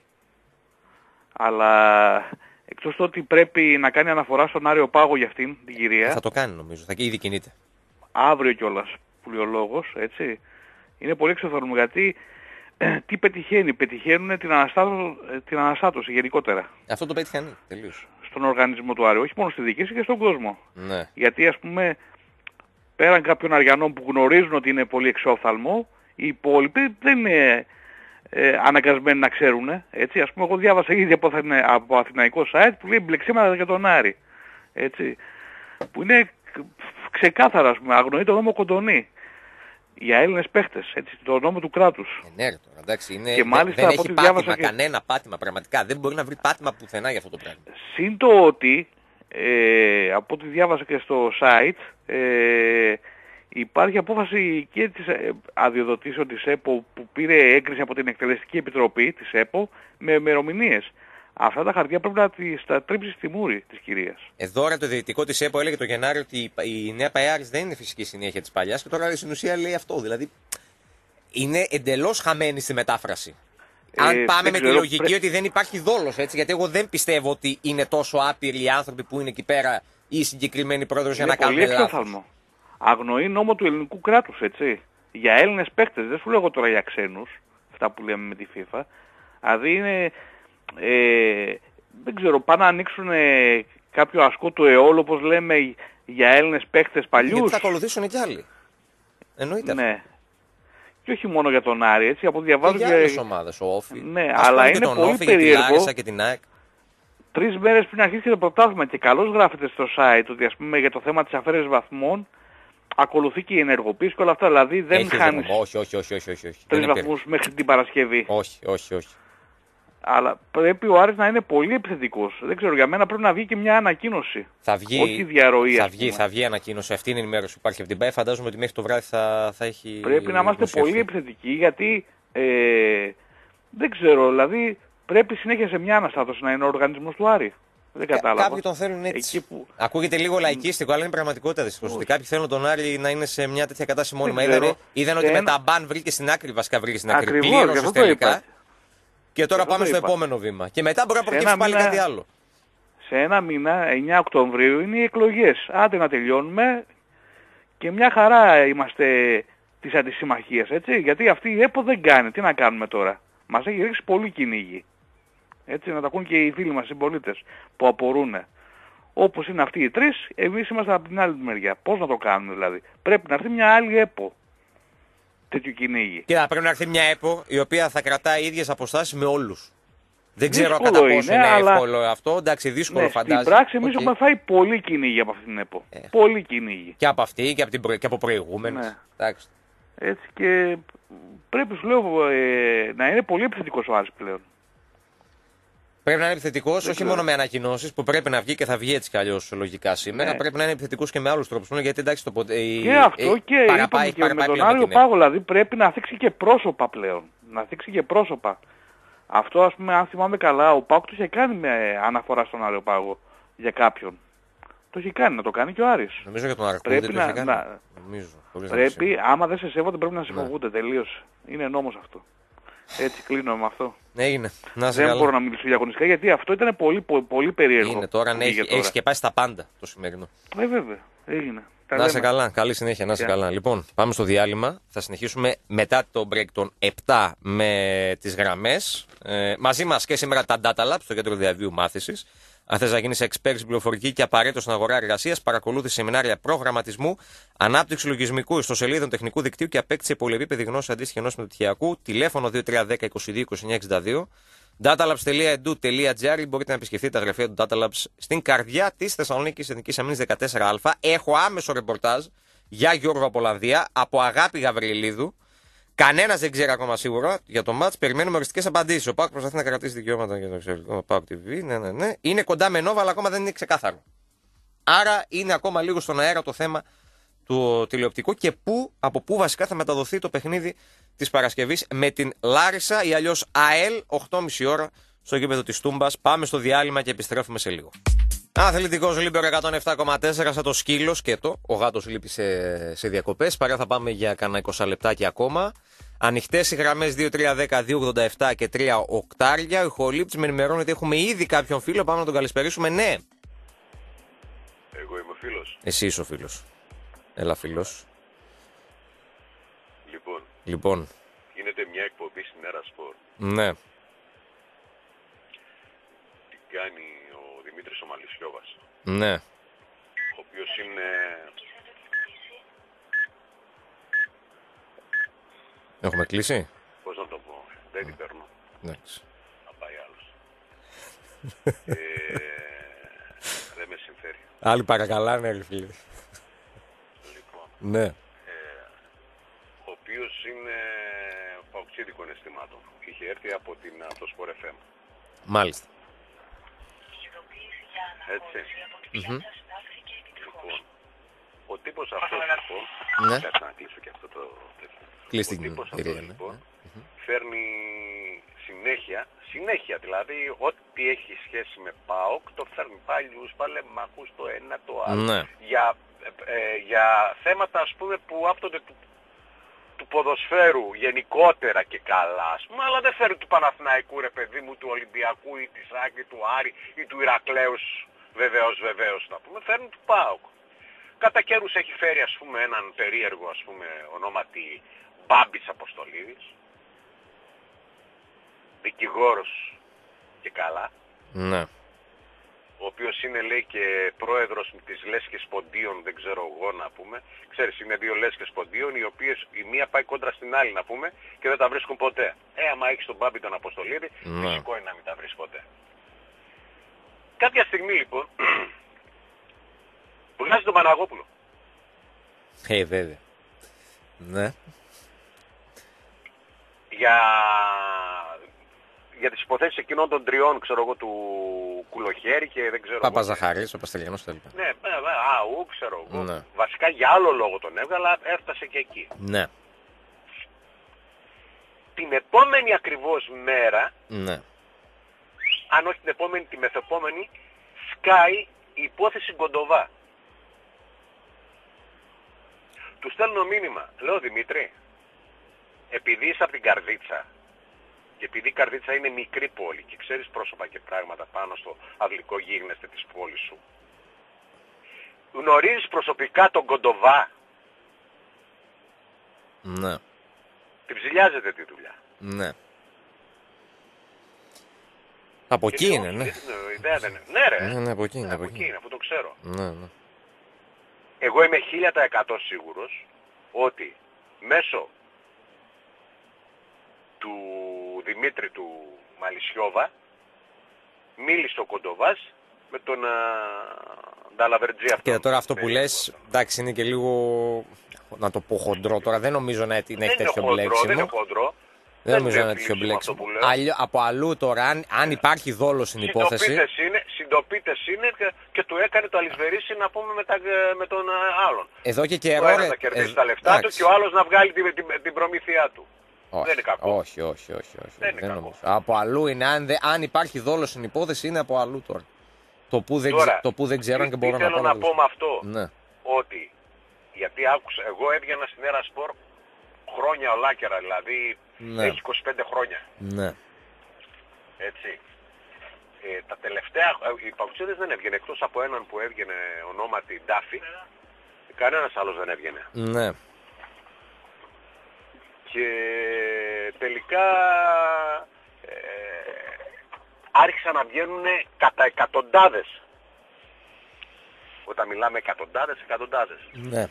Αλλά εκτός το ότι πρέπει να κάνει αναφορά στον Άριο Πάγο για αυτήν την κυρία. Θα το κάνει νομίζω, θα και ήδη κινείται. Αύριο κιόλας που λέει ο λόγος, έτσι. Είναι πολύ εξόφθαλμο γιατί τι πετυχαίνει. Πετυχαίνουν την αναστάτωση γενικότερα. Αυτό το πετυχαίνει τελείως. Στον οργανισμό του Άριου, όχι μόνο στη διοίκηση και στον κόσμο. Ναι. Γιατί ας πούμε πέραν κάποιων αριανών που γνωρίζουν ότι είναι πολύ εξόφθαλμο, οι υπόλοιποι δεν είναι αναγκασμένοι να ξέρουν. Έτσι. Ας πούμε εγώ διάβασα ήδη από αθηναϊκό site που λέει μπλεξίματα για τον Άρη. Έτσι. Που είναι ξεκάθαρα, ας πούμε, αγνοεί τον νόμο Κοντονή. Για Έλληνες παίχτες, έτσι, το νόμο του κράτους. Ναι, τώρα, εντάξει, είναι, και μάλιστα, δεν έχει πάτημα, κανένα πάτημα, πραγματικά. Δεν μπορεί να βρει πάτημα πουθενά για αυτό το πράγμα. Συν το ότι, από ό,τι διάβασα και στο site, υπάρχει απόφαση και της αδειοδοτήσεων της ΕΠΟ που πήρε έγκριση από την Εκτελεστική Επιτροπή της ΕΠΟ με ημερομηνίες. Αυτά τα χαρτιά πρέπει να τα τρίψει στη μούρη της κυρίας. Εδώ το διαιτητικό της ΕΠΟ έλεγε το Γενάριο ότι η νέα ΠΑΕΑΡΙΣ δεν είναι φυσική συνέχεια της παλιάς και τώρα στην ουσία λέει αυτό. Δηλαδή είναι εντελώς χαμένη στη μετάφραση. αν πάμε με τη λογική ότι δεν υπάρχει δόλος, έτσι, γιατί εγώ δεν πιστεύω ότι είναι τόσο άπειροι οι άνθρωποι που είναι εκεί πέρα ή οι συγκεκριμένοι πρόεδρος για να κάνουν λάθος. Είναι πολύ εξόφθαλμο. Αγνοεί νόμο του ελληνικού κράτους, έτσι. Για Έλληνες παίκτες, δεν σου λέω εγώ τώρα για ξένους, αυτά που λέμε με τη FIFA. Δηλαδή είναι, δεν ξέρω, πάνε να ανοίξουν κάποιο ασκό του αιώλου, όπως λέμε, για Έλληνες παίκτες παλιούς. Γιατί θα ακολουθήσουν κι άλλοι. Εννοείται. Ναι. Και όχι μόνο για τον Άρη, έτσι, από ό,τι διαβάζω και για άλλες ομάδες, ο Όφη. Ναι, αλλά είναι πολύ περίεργο. Και την ΑΕΚ. 3 μέρες πριν αρχίσει το πρωτάθλημα και καλώς γράφεται στο site ότι, ας πούμε, για το θέμα της αφαίρεσης βαθμών ακολουθεί και η ενεργοποίηση και όλα αυτά. Δηλαδή δεν χάνεις όχι. 3 βαθμούς μέχρι την Παρασκευή. Όχι. Αλλά πρέπει ο Άρης να είναι πολύ επιθετικός. Δεν ξέρω, για μένα πρέπει να βγει και μια ανακοίνωση. Θα βγει, όχι διαρροή. Θα βγει ανακοίνωση. Αυτή είναι η ενημέρωση που υπάρχει από την ΠΑΕ. Φαντάζομαι ότι μέχρι το βράδυ θα έχει. Πρέπει να είμαστε πολύ επιθετικοί, γιατί δεν ξέρω, δηλαδή πρέπει συνέχεια σε μια αναστάτωση να είναι ο οργανισμός του Άρη. Δεν κατάλαβα. Κάποιοι τον θέλουν έτσι. Ακούγεται λίγο λαϊκίστικο, αλλά είναι πραγματικότητα δυστυχώς. Ότι κάποιοι θέλουν τον Άρη να είναι σε μια τέτοια κατάσταση μόνιμα. Είδαν ότι με τα μπαν βρήκε στην άκρη, βασικά βρήκε στην άκρη. Πλήρωσε τελικά. Και τώρα πάμε στο επόμενο βήμα. Και μετά μπορεί να προκύψει πάλι κάτι άλλο. Σε ένα μήνα, 9 Οκτωβρίου, είναι οι εκλογές. Άντε να τελειώνουμε και μια χαρά είμαστε της αντισυμμαχίας, έτσι. Γιατί αυτή η ΕΠΟ δεν κάνει. Τι να κάνουμε τώρα. Μας έχει ρίξει πολύ κυνήγι. Έτσι, να τα ακούν και οι φίλοι μας συμπολίτες που απορούν. Όπως είναι αυτοί οι τρεις, εμείς είμαστε από την άλλη μεριά. Πώς να το κάνουμε δηλαδή. Πρέπει να έρθει μια άλλη ΕΠΟ. Τέτοιο κυνήγι. Και θα πρέπει να έρθει μια ΕΠΟ η οποία θα κρατάει ίδιες αποστάσεις με όλους. Δεν ξέρω κατά πόσο είναι εύκολο αυτό. Εντάξει, δύσκολο φαντάζομαι. Στην πράξη εμείς έχουμε φάει πολύ κυνήγι από αυτήν την ΕΠΟ. Πολύ κυνήγι. Και από αυτή και από προηγούμενες. Ναι. Έτσι και πρέπει, σου λέω, να είναι πολύ επιθετικός ο Άρης πλέον. Πρέπει να είναι επιθετικός όχι μόνο με ανακοινώσεις που πρέπει να βγει και θα βγει έτσι κι αλλιώς λογικά σήμερα. Ναι. Πρέπει να είναι επιθετικός και με άλλους τρόπους. Γιατί εντάξει το και αυτό και είπαμε και με τον Άριο Πάγο, δηλαδή πρέπει να θίξει και πρόσωπα πλέον. Να θίξει και πρόσωπα. Αυτό, ας πούμε, αν θυμάμαι καλά, ο Πάκου το είχε κάνει με αναφορά στον Άριο Πάγο για κάποιον. Το είχε κάνει, να το κάνει και ο Άρης. Νομίζω για τον Αρκούδη το είχε κάνει. Πρέπει, άμα δεν σε σέβονται πρέπει να σε φοβούνται. Τελείως. Είναι νόμος αυτό. Έτσι κλείνω με αυτό. Έγινε. Δεν μπορώ να μιλήσω για αγωνιστικά γιατί αυτό ήταν πολύ περίεργο. Είναι τώρα, ναι, έχει σκεπάσει τα πάντα το σημερινό. Βέβαια. Έγινε. Να είσαι καλά. Καλή συνέχεια. Να είσαι καλά. Λοιπόν, πάμε στο διάλειμμα. Θα συνεχίσουμε μετά το break των 7 με τις γραμμές. Μαζί μας και σήμερα τα Data Labs, στο κέντρο διαβίου μάθησης. Αν θες να γίνεις expert στην πληροφορική και απαραίτητο στην αγορά εργασίας, παρακολούθησε σεμινάρια προγραμματισμού, ανάπτυξη λογισμικού ιστοσελίδων τεχνικού δικτύου και απέκτησε πολυεπίπεδη γνώση αντίστοιχη ενός μεταπτυχιακού. Τηλέφωνο 2310-22-2962. datalabs.edu.gr. Μπορείτε να επισκεφτείτε τα γραφεία του Data Labs στην καρδιά της Θεσσαλονίκης Εθνικής Αμήνης 14α. Έχω άμεσο ρεπορτάζ για Γιώργο από Ολλανδία από Αγάπη Γαβριλίδου. Κανένας δεν ξέρει ακόμα σίγουρα για το μάτς. Περιμένουμε οριστικές απαντήσεις. Ο ΠΑΟΚ προσπαθεί να κρατήσει δικαιώματα για το εξωτερικό ΠΑΟΚ TV. Ναι. Είναι κοντά με Νόβα, αλλά ακόμα δεν είναι ξεκάθαρο. Άρα είναι ακόμα λίγο στον αέρα το θέμα του τηλεοπτικού και από πού βασικά θα μεταδοθεί το παιχνίδι της Παρασκευής με την Λάρισα ή αλλιώς ΑΕΛ 8.30 ώρα στο γήπεδο της Τούμπας. Πάμε στο διάλειμμα και επιστρέφουμε σε λίγο. Αθλητικός Λίμπερο 107,4 σαν το σκύλο σκέτο. Ο γάτος λείπει σε διακοπές. Παρά θα πάμε για κανένα 20 λεπτάκια ακόμα. Ανοιχτές οι γραμμές 2-3-10-2-87 και 3 οκτάρια. Ο Χολίπτης με ενημερώνει ότι έχουμε ήδη κάποιον φίλο. Πάμε να τον καλησπερίσουμε. Ναι. Εγώ είμαι ο φίλος. Εσύ είσαι ο φίλος. Έλα φίλος. Λοιπόν. Γίνεται μια εκπομπή στην Έρα Σπορ. Ναι. Την κάνει ο Δημήτρης ο Μαλισσιώβας. Ναι. Ο οποίος είναι... Έχουμε κλείσει. Πώς να το πω. Δεν την παίρνω. Εντάξει. Να πάει άλλος. Δεν με συμφέρει. Άλλοι παρακαλάνε, ρε φίλε. Λοιπόν. Ναι. Ο οποίος είναι παοξίδικων αισθημάτων. Είχε έρθει από το Sport FM. Μάλιστα. Έτσι. Λοιπόν, ο τύπος αυτός λοιπόν, ναι. Κάτσε να κλείσω και αυτό το τέτοιο. Κλείσει την τύπος κυρία, αυτός λοιπόν, φέρνει συνέχεια δηλαδή, ό,τι έχει σχέση με ΠΑΟΚ, το φέρνει παλιούς, παλεμάχους, το ένα, το άλλο. Ναι. Για θέματα ας πούμε που άπτονται του ποδοσφαίρου γενικότερα και καλά, ας πούμε, αλλά δεν φέρνουν του Παναθηναϊκού, ρε παιδί μου, του Ολυμπιακού ή της Άκη, του Άρη ή του Ηρακλέους, βεβαίως να πούμε, φέρνουν του ΠΑΟΚ. Κατά καιρούς έχει φέρει, ας πούμε, έναν περίεργο, ας πούμε, ονόματι Μπάμπης Αποστολίδης, δικηγόρος και καλά. Ναι. Ο οποίος είναι, λέει, και πρόεδρος της Λέσχης Ποντίων, δεν ξέρω εγώ να πούμε. Ξέρεις, είναι δύο Λέσχες Ποντίων, οι οποίες η μία πάει κόντρα στην άλλη να πούμε και δεν τα βρίσκουν ποτέ. Άμα έχεις τον Μπάμπη τον Αποστολίδη, φυσικό είναι να μην τα βρεις ποτέ. Κάποια στιγμή λοιπόν, βγάζει τον Παναγόπουλο. Βέβαια. Ναι. Για τις υποθέσεις εκείνων των τριών, ξέρω εγώ, του Κουλοχέρη και δεν ξέρω. Παπαζαχαρής, ο Παστελιανός κτλ. Ναι, ξέρω εγώ. Ναι. Βασικά για άλλο λόγο τον έβγαλα, αλλά έφτασε και εκεί. Ναι. Την επόμενη ακριβώς μέρα, Ναι. αν όχι την επόμενη, τη μεθεπόμενη, σκάει η υπόθεση Γκοντοβά. Του στέλνω μήνυμα, λέω Δημήτρη, επειδή είσαι από την Καρδίτσα και επειδή η Καρδίτσα είναι μικρή πόλη και ξέρεις πρόσωπα και πράγματα πάνω στο αυλικό γίγνεσθε της πόλης σου, γνωρίζεις προσωπικά τον Γκοντοβά? Ναι. Την ψηλιάζεται τη δουλειά. Ναι. Από εκεί είναι, ναι. Ιδέα δεν είναι. Ναι ρε. Ναι, από εκεί είναι. Από εκεί είναι, αφού το ξέρω. Ναι. Εγώ είμαι 1000% σίγουρος ότι μέσω του Δημήτρη του Μαλισιώβα μίλησε ο Κοντοβάς με τον Νταλαβερτζή αυτό. Και τώρα αυτό που λες, εντάξει, είναι και λίγο, να το πω χοντρό τώρα, δεν νομίζω να έχει τέτοιο μπλέξιμο. Δεν είναι χοντρό. Δεν νομίζω να έχει τέτοιο μπλέξιμο. Από αλλού τώρα, αν υπάρχει δόλο στην υπόθεση. Συντοπίτες είναι και του έκανε το αλυσβερίσι να πούμε με τον άλλον. Εδώ και καιρό. Ο ένας να κερδίσει τα λεφτά του και ο άλλος να βγάλει την προμήθειά του. Όχι, δεν είναι κακό. όχι. Δεν είναι κακό. Από αλλού είναι. Αν υπάρχει δόλο στην υπόθεση, είναι από αλλού τώρα. Το που δεν ξέρω και μπορώ να πω. Θέλω να πω με αυτό. Ναι. Ότι, γιατί άκουσα, εγώ έβγαινα στην Έρα Σπορ χρόνια ολάκερα, δηλαδή έχει 25 χρόνια. Ναι. Έτσι. Τα τελευταία, οι παουτσίδες δεν έβγαινε, εκτός από έναν που έβγαινε ονόματι Ντάφη, κανένας άλλος δεν έβγαινε. Ναι. Και τελικά άρχισαν να βγαίνουν κατά εκατοντάδες. Όταν μιλάμε εκατοντάδες. Ναι.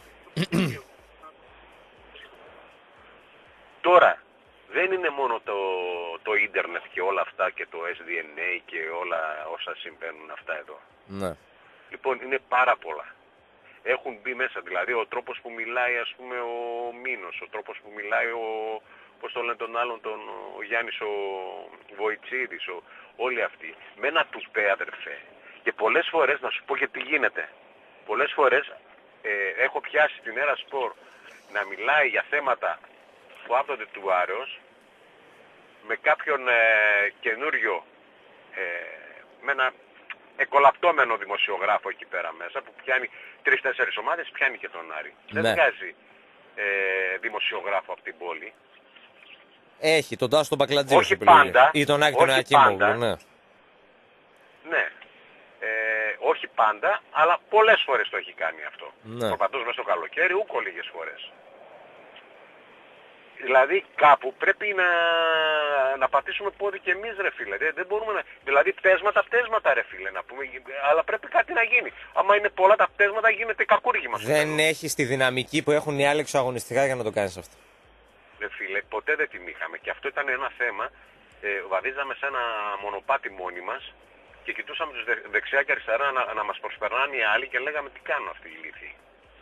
Τώρα, δεν είναι μόνο το ίντερνετ και όλα αυτά και το SDNA και όλα όσα συμβαίνουν αυτά εδώ. Ναι. Λοιπόν, είναι πάρα πολλά. Έχουν μπει μέσα, δηλαδή ο τρόπος που μιλάει, ας πούμε, ο Μίνος, ο τρόπος που μιλάει πώς το λένε τον άλλον, ο Γιάννης ο Βοητσίδης, όλοι αυτοί. Με ένα τουπέ, αδερφέ. Και πολλές φορές, να σου πω και τι γίνεται. Πολλές φορές έχω πιάσει την Έρα Σπορ να μιλάει για θέματα που άπτονται του Άρεως με κάποιον καινούριο, με ένα εκολαπτώμενο δημοσιογράφο εκεί πέρα μέσα που πιάνει 3-4 ομάδες, πιάνει και τον Άρη. Ναι. Δεν βγάζει δημοσιογράφο από την πόλη. Έχει τον Τάσο τον Μπακλατζή. Όχι πάντα. Ή τον Άκη τον Ακίμογλου. Ναι. Ναι. Όχι πάντα, αλλά πολλές φορές το έχει κάνει αυτό. Ναι. Προπαντός μέσα στο καλοκαίρι, ούκο λίγες φορές. Δηλαδή κάπου πρέπει να πατήσουμε πόδι και εμείς, ρε φίλε. Δεν μπορούμε να... Δηλαδή πτέσματα ρε φίλε να πούμε, αλλά πρέπει κάτι να γίνει. Άμα είναι πολλά τα πτέσματα γίνεται κακούργημα. Δεν έχει τη δυναμική που έχουν οι άλλοι εξωαγωνιστικά για να το κάνεις αυτό. Ρε φίλε, ποτέ δεν την είχαμε και αυτό ήταν ένα θέμα. Βαδίζαμε σε ένα μονοπάτι μόνοι μας και κοιτούσαμε τους δεξιά και αριστερά να μας προσπερνάνε οι άλλοι και λέγαμε τι κάνουν αυτοί οι ηλίθιοι.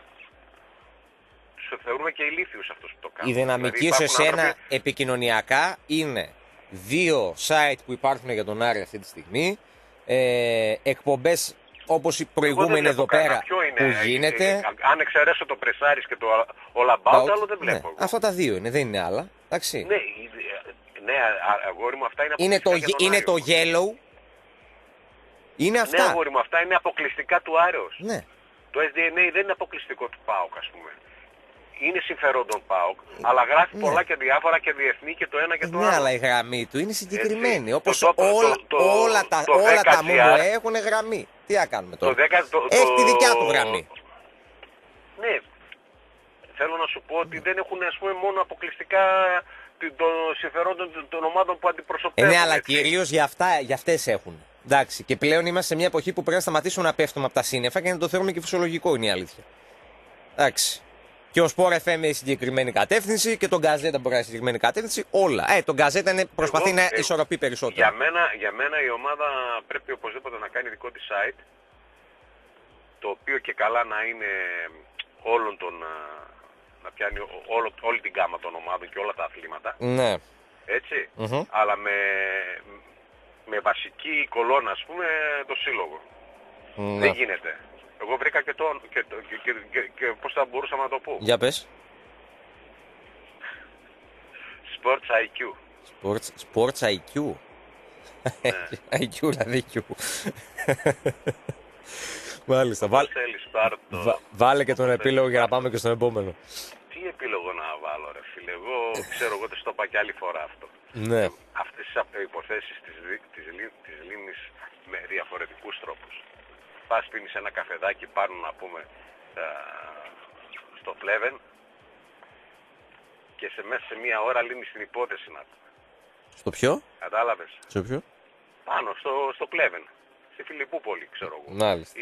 Θεωρούμε και ηλίθιους αυτούς που το κάνουν. Η δυναμική σε εσένα επικοινωνιακά είναι 2 site που υπάρχουν για τον Άρη αυτή τη στιγμή, εκπομπές όπως η προηγούμενη εδώ πέρα που γίνεται. Αν εξαιρέσω το Πρεσάρις και το All About, άλλο δεν βλέπω. Ναι, αυτά τα δύο είναι, δεν είναι άλλα. Εντάξει. Ναι, αγόρι μου, αυτά είναι το Yellow. Είναι αυτά. Ναι, αγόρι μου, αυτά είναι αποκλειστικά του Άρεως. Ναι. Το SDNA δεν είναι αποκλειστικό του ΠΑΟΚ, ας πούμε. είναι συμφερόντων ΠΑΟΚ, αλλά γράφει πολλά και διάφορα και διεθνή και το ένα και το άλλο. Ναι, αλλά η γραμμή του είναι συγκεκριμένη. Έτσι. Όπως όλα τα ΜΟΜΟΕ έχουν γραμμή. Τι να κάνουμε τώρα. Έχει τη δικιά του γραμμή. Ναι. Θέλω να σου πω ότι δεν έχουν, ας πούμε, μόνο αποκλειστικά των συμφερόντων των ομάδων που αντιπροσωπεύουν. Ναι, αλλά κυρίως για αυτές έχουν. Εντάξει, και πλέον είμαστε σε μια εποχή που πρέπει να σταματήσουμε να πέφτουμε από τα σύννεφα και να το θεωρούμε και φυσιολογικό, είναι η αλήθεια. Εντάξει. Και ο Sport FM έχει συγκεκριμένη κατεύθυνση και τον Γκαζέτα μπορεί να έχει συγκεκριμένη κατεύθυνση. Όλα. Τον Γκαζέτα προσπαθεί να ισορροπεί περισσότερο. Για μένα η ομάδα πρέπει οπωσδήποτε να κάνει δικό της site, το οποίο και καλά να είναι όλων των. Να πιάνει όλη την γάμα των ομάδων και όλα τα αθλήματα. Ναι. Έτσι. Αλλά με βασική κολόνα, ας πούμε, το σύλλογο. Ναι. Δεν γίνεται. Εγώ βρήκα και πώς θα μπορούσαμε να το πω. Για πες. Sports IQ. Sports IQ. Ναι. IQ δηλαδή Q. Μάλιστα. Βάλε και τον επίλογο για να πάμε και στον επόμενο. Τι επίλογο να βάλω, ρε φίλε. Εγώ ξέρω, εγώ το είπα και άλλη φορά αυτό. Ναι. Αυτές τις υποθέσεις της λίμνης με διαφορετικούς τρόπους. Πας πίνεις ένα καφεδάκι πάνω, να πούμε, στο Πλέβεν και μέσα σε μία ώρα λύνεις την υπόθεση, να πούμε. Στο ποιο? Κατάλαβες. Στο ποιο? Πάνω στο Πλέβεν. Στη Φιλιππούπολη, ξέρω εγώ. Μάλιστα.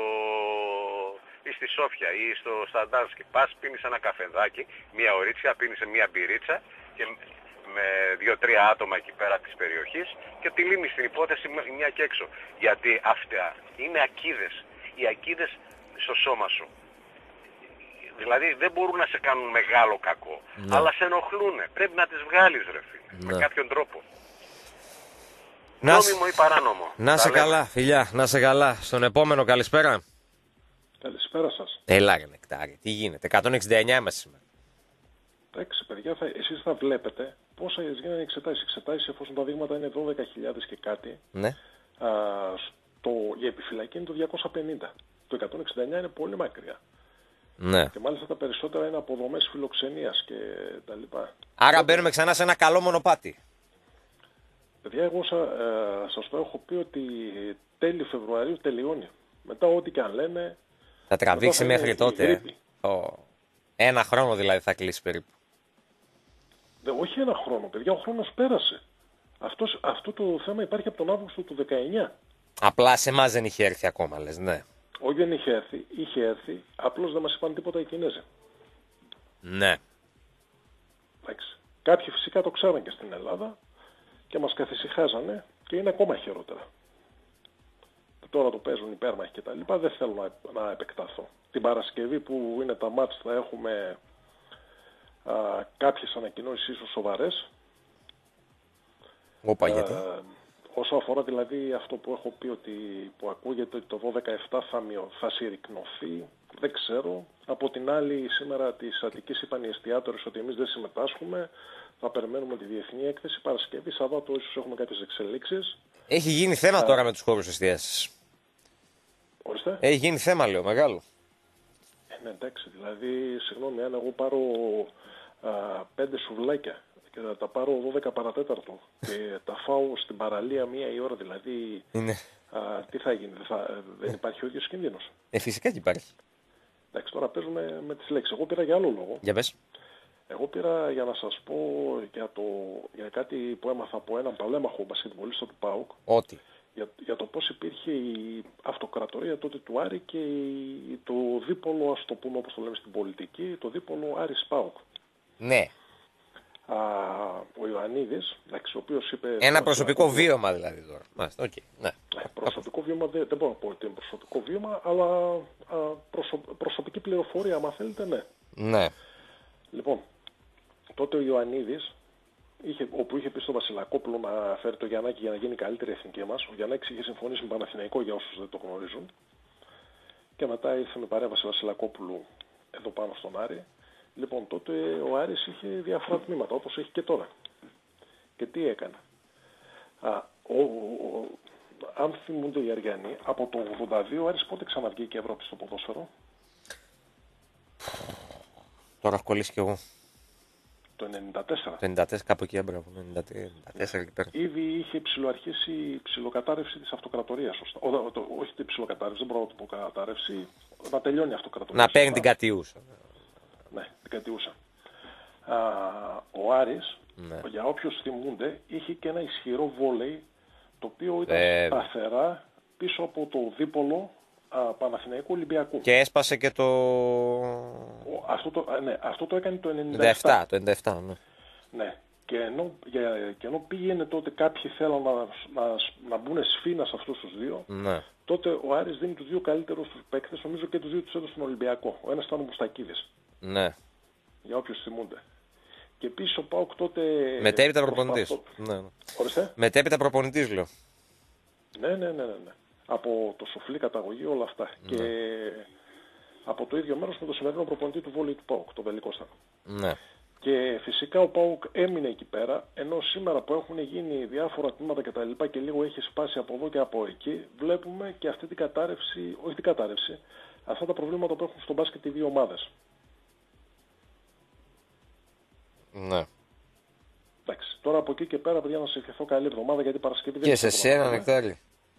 Ή στη Σόφια ή στο Σταντάνσκι. Πας, πίνεις ένα καφεδάκι, μία ωρίτσα, πίνεις μια μπυρίτσα και με 2-3 άτομα εκεί πέρα της περιοχής και τη λύνεις την υπόθεση μια και έξω. Γιατί αυτά είναι ακίδες. Οι ακίδες στο σώμα σου. Δηλαδή δεν μπορούν να σε κάνουν μεγάλο κακό, αλλά σε ενοχλούν. Πρέπει να τις βγάλεις, ρε φίλε, με κάποιον τρόπο. Νόμιμο ή παράνομο. Να σε καλά, φιλιά, να σε καλά. Στον επόμενο, καλησπέρα. Καλησπέρα σας. Έλα ρε νεκτάρι, τι γίνεται. 169 είμαστε σήμερα. Εντάξει παιδιά, εσείς θα βλέπετε πόσα γίνανε εξετάσεις εφόσον τα δείγματα είναι 12.000 και κάτι. Ναι. Η επιφυλακή είναι το 250. Το 169 είναι πολύ μακριά. Ναι. Και μάλιστα τα περισσότερα είναι αποδομές φιλοξενίας και τα λοιπά. Άρα μπαίνουμε ξανά σε ένα καλό μονοπάτι. Παιδιά, εγώ σας το έχω πει ότι τέλη Φεβρουαρίου τελειώνει. Μετά ό,τι και αν λένε... Θα τραβήξει μέχρι τότε. Ένα χρόνο δηλαδή θα κλείσει περίπου. Όχι ένα χρόνο, παιδιά, ο χρόνος πέρασε. Αυτό το θέμα υπάρχει από τον Αύγουστο του 19. Απλά σε εμάς δεν είχε έρθει ακόμα, λες, ναι. Όχι, δεν είχε έρθει, απλώς δεν μας είπαν τίποτα οι Κινέζοι. Ναι. Εντάξει. Κάποιοι φυσικά το ξέραν και στην Ελλάδα και μας καθησυχάζανε και είναι ακόμα χειρότερα. Τώρα το παίζουν υπέρμαχοι και τα λοιπά, δεν θέλω να επεκταθώ. Την Παρασκευή που είναι τα μάτς θα έχουμε κάποιες ανακοινώσεις ίσως σοβαρές. Όπα, γιατί? Όσο αφορά δηλαδή αυτό που έχω πει που ακούγεται ότι το 12-17 θα συρρικνωθεί, δεν ξέρω. Από την άλλη σήμερα της Αττικής είπαν οι εστιατόρες ότι εμείς δεν συμμετάσχουμε. Θα περιμένουμε τη διεθνή έκθεση. Παρασκευή, Σαββάτο ίσως έχουμε κάποιες εξελίξεις. Έχει γίνει θέμα τώρα με τους χώρους εστίασης. Ορίστε. Έχει γίνει θέμα, λέω, μεγάλο. Ναι, εντάξει, δηλαδή, συγγνώμη, αν εγώ πάρω 5 σουβλάκια και θα τα πάρω 12 παρατέταρτο και τα φάω στην παραλία 1 η ώρα, δηλαδή, τι θα γίνει, δεν υπάρχει ο ίδιος κίνδυνος. Φυσικά και υπάρχει. Εντάξει, τώρα παίζουμε με τις λέξεις. Εγώ πήρα για άλλο λόγο. Για πες. Εγώ πήρα για να σας πω για κάτι που έμαθα από έναν παλέμαχο μπασκετμπολίστα του ΠΑΟΚ. Ότι. Για το πώς υπήρχε η αυτοκρατορία τότε του Άρη και το δίπολο, ας το πούμε όπως το λέμε στην πολιτική, το δίπολο Άρης ΠΑΟΚ. Ναι. Ο Ιωαννίδης, ο οποίος είπε... Ένα προσωπικό βίωμα δηλαδή τώρα. Μάλιστα, okay. Ναι. Προσωπικό βίωμα δεν μπορώ να πω ότι είναι προσωπικό βίωμα, αλλά προσωπική πληροφορία, άμα θέλετε, ναι. Ναι. Λοιπόν, τότε ο Ιωαννίδης, όπου είχε πει στο Βασιλακόπουλο να φέρει το Γιαννάκη για να γίνει καλύτερη εθνική μας, ο Γιαννάκης είχε συμφωνήσει με Παναθηναϊκό για όσους δεν το γνωρίζουν, και μετά ήρθε με παρέμβαση Βασιλακόπουλου εδώ πάνω στον Άρη. Λοιπόν, τότε ο Άρης είχε διάφορα τμήματα, όπως έχει και τώρα. Και τι έκανε. Αν θυμούνται οι Αριανοί, από το 82 ο Άρης πότε ξαναβγήκε η Ευρώπη στο ποδόσφαιρο? Τώρα έχω κολλήσει κι εγώ. Το 94. Το 94 κάπου εκεί έμπραβο. 94 εκεί πέρα. Ήδη είχε ψηλοαρχίσει η ψηλοκατάρρευση της αυτοκρατορίας. Σωστά. Όχι την ψηλοκατάρρευση, δεν μπορώ να το πω κατάρρευση. Να τελειώνει η αυτοκρατορία. Να παίρνει την κατιούσα. Ναι, την κατιούσα. Ο Άρης, Ναι. για όποιους θυμούνται, είχε και ένα ισχυρό βόλεϊ, το οποίο ήταν σταθερά πίσω από το δίπολο Παναθηναϊκού Ολυμπιακού. Και έσπασε και το... Αυτό το έκανε το 97. Το 97, ναι. Ναι. Και ενώ πήγαινε τότε κάποιοι θέλαν να μπουν σφήνα σε αυτούς τους δύο, Ναι. τότε ο Άρης δίνει τους δύο καλύτερους τους παίκτες, νομίζω και τους δύο τους έδωσε στον Ολυμπιακό. Ο ένας ήταν ο Μουστακίδης. Ναι. Για όποιους θυμούνται. Και επίσης ο ΠΑΟΚ τότε... Μετέπειτα προπονητής. Ναι. Ορίστε. Μετέπειτα προπονητής, λέω. Ναι. Από το Σοφλή καταγωγή όλα αυτά. Ναι. Και από το ίδιο μέρος με το σημερινό προπονητή του βόλεϊ του ΠΑΟΚ, τον Βελικώστα. Ναι. Και φυσικά ο ΠΑΟΚ έμεινε εκεί πέρα, ενώ σήμερα που έχουν γίνει διάφορα τμήματα κτλ. Και λίγο έχει σπάσει από εδώ και από εκεί, βλέπουμε και αυτή την κατάρρευση, όχι την κατάρρευση, αυτά τα προβλήματα που έχουν στο μπάσκετ οι δύο ομάδες. Ναι. Εντάξει, τώρα από εκεί και πέρα, παιδιά, να σε ευχηθώ καλή εβδομάδα, γιατί Παρασκευή δεν Και σε σένα, Νεκτάρι.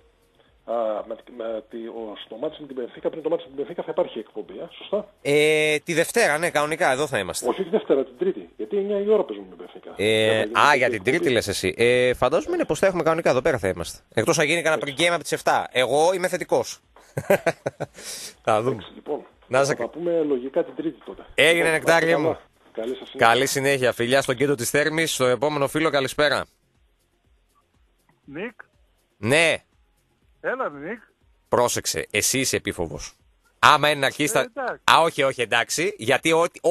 Στο μάτι με την Μπενφίκα, πριν το μάτι με την Μπενφίκα θα υπάρχει εκπομπή, σωστά. Τη Δευτέρα, ναι, κανονικά, εδώ θα είμαστε. Όχι τη Δευτέρα, την Τρίτη. Γιατί 9 η ώρα παίζουμε με την Μπενφίκα. Για την Τρίτη λες εσύ. Φαντάζομαι είναι πως θα έχουμε κανονικά, εδώ πέρα θα είμαστε. Εκτός να γίνει κανένα pre-game από τις 7. Εγώ είμαι θετικός. Θα δούμε. Λοιπόν, θα τα πούμε λογικά την Τρίτη τότε. Έγινε, Νεκτάρι μου. Καλή συνέχεια. Φιλιά στον κέντρο της Θέρμης. Στο επόμενο φίλο, καλησπέρα. Νίκ. Ναι. Έλα, Νίκ. Πρόσεξε, εσύ είσαι επίφοβος. Άμα είναι να αρχίσει. Όχι, εντάξει. Γιατί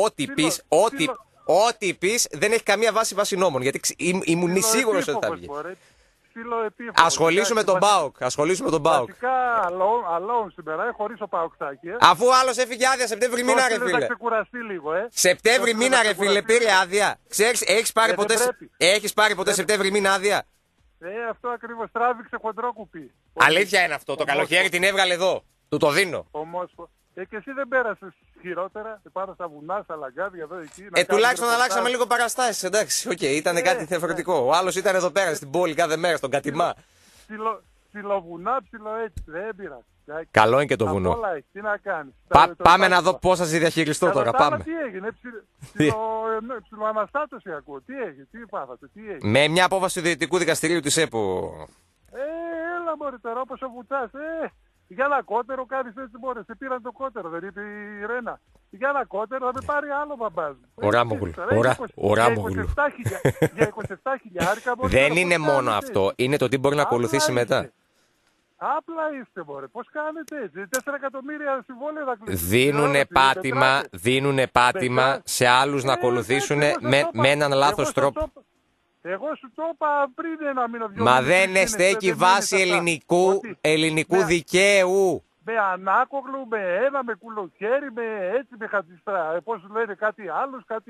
ό,τι πεις δεν έχει καμία βάση νόμων. Γιατί ήμουν σίγουρος ότι θα βγει. Ασχολήσουμε τον ΠΑΟΚ. Βασικά, αλόουν σήμερα, χωρίς ο ΠΑΟΚτάκι. Αφού ο άλλος έφυγε άδεια Σεπτέμβρη μήνα, ρε φίλε. Σεπτέμβρη μήνα, ρε φίλε, πήρε άδεια. Ξέρεις, έχεις πάρει ποτέ Σεπτέμβρη μήνα άδεια? Αυτό ακριβώς, τράβηξε χοντρό κουπί. Αλήθεια είναι αυτό. Το καλοκαίρι την έβγαλε εδώ. Του το δίνω. Και εσύ δεν πέρασες χειρότερα, πάνω στα βουνά, στα λαγκάδια, εδώ εκεί. Τουλάχιστον αλλάξαμε λίγο παραστάσεις, εντάξει. Ήταν κάτι διαφορετικό. Ο άλλος ήταν εδώ πέρα στην πόλη κάθε μέρα, στον Κατημά. Ψιλοβουνά, έτσι, δεν πειράζει. Καλό είναι και το βουνό. Τι να κάνεις. Πάμε να δω πώς θα σε διαχειριστώ τώρα. Πάμε. Τι έγινε, ψιλοαναστάτωση ακούω. Τι έγινε, τι πάθατε, τι έγινε. Με μια απόφαση του Διοικητικού Δικαστηρίου της ΕΠΟ. Έλα μωρέ τώρα, όπως ο Βουτσάς. Για ένα κότερο κάνεις έτσι μωρέ. Σε πήραν το κότερο, δεν είπε η Ρένα. Για ένα κότερο θα με πάρει άλλο μπαμπάς μου. Οράμογλου. Για 27.000 δεν είναι μόνο αυτό. Είναι το τι μπορεί να ακολουθήσει μετά. Απλά είστε μωρέ. Πώς κάνετε έτσι. 4 εκατομμύρια συμβόλαια θα κλείσουν. Δίνουνε πάτημα σε άλλους να ακολουθήσουν με έναν λάθος τρόπο. Εγώ σου το είπα πριν ένα μήνα. Μα δεν στέκει βάση ελληνικού δικαίου. Με Ανάκογλου, με ένα, με Κουλοχέρι, με έτσι, με Χατζηστρά. Πώς λένε κάτι άλλους, κάτι...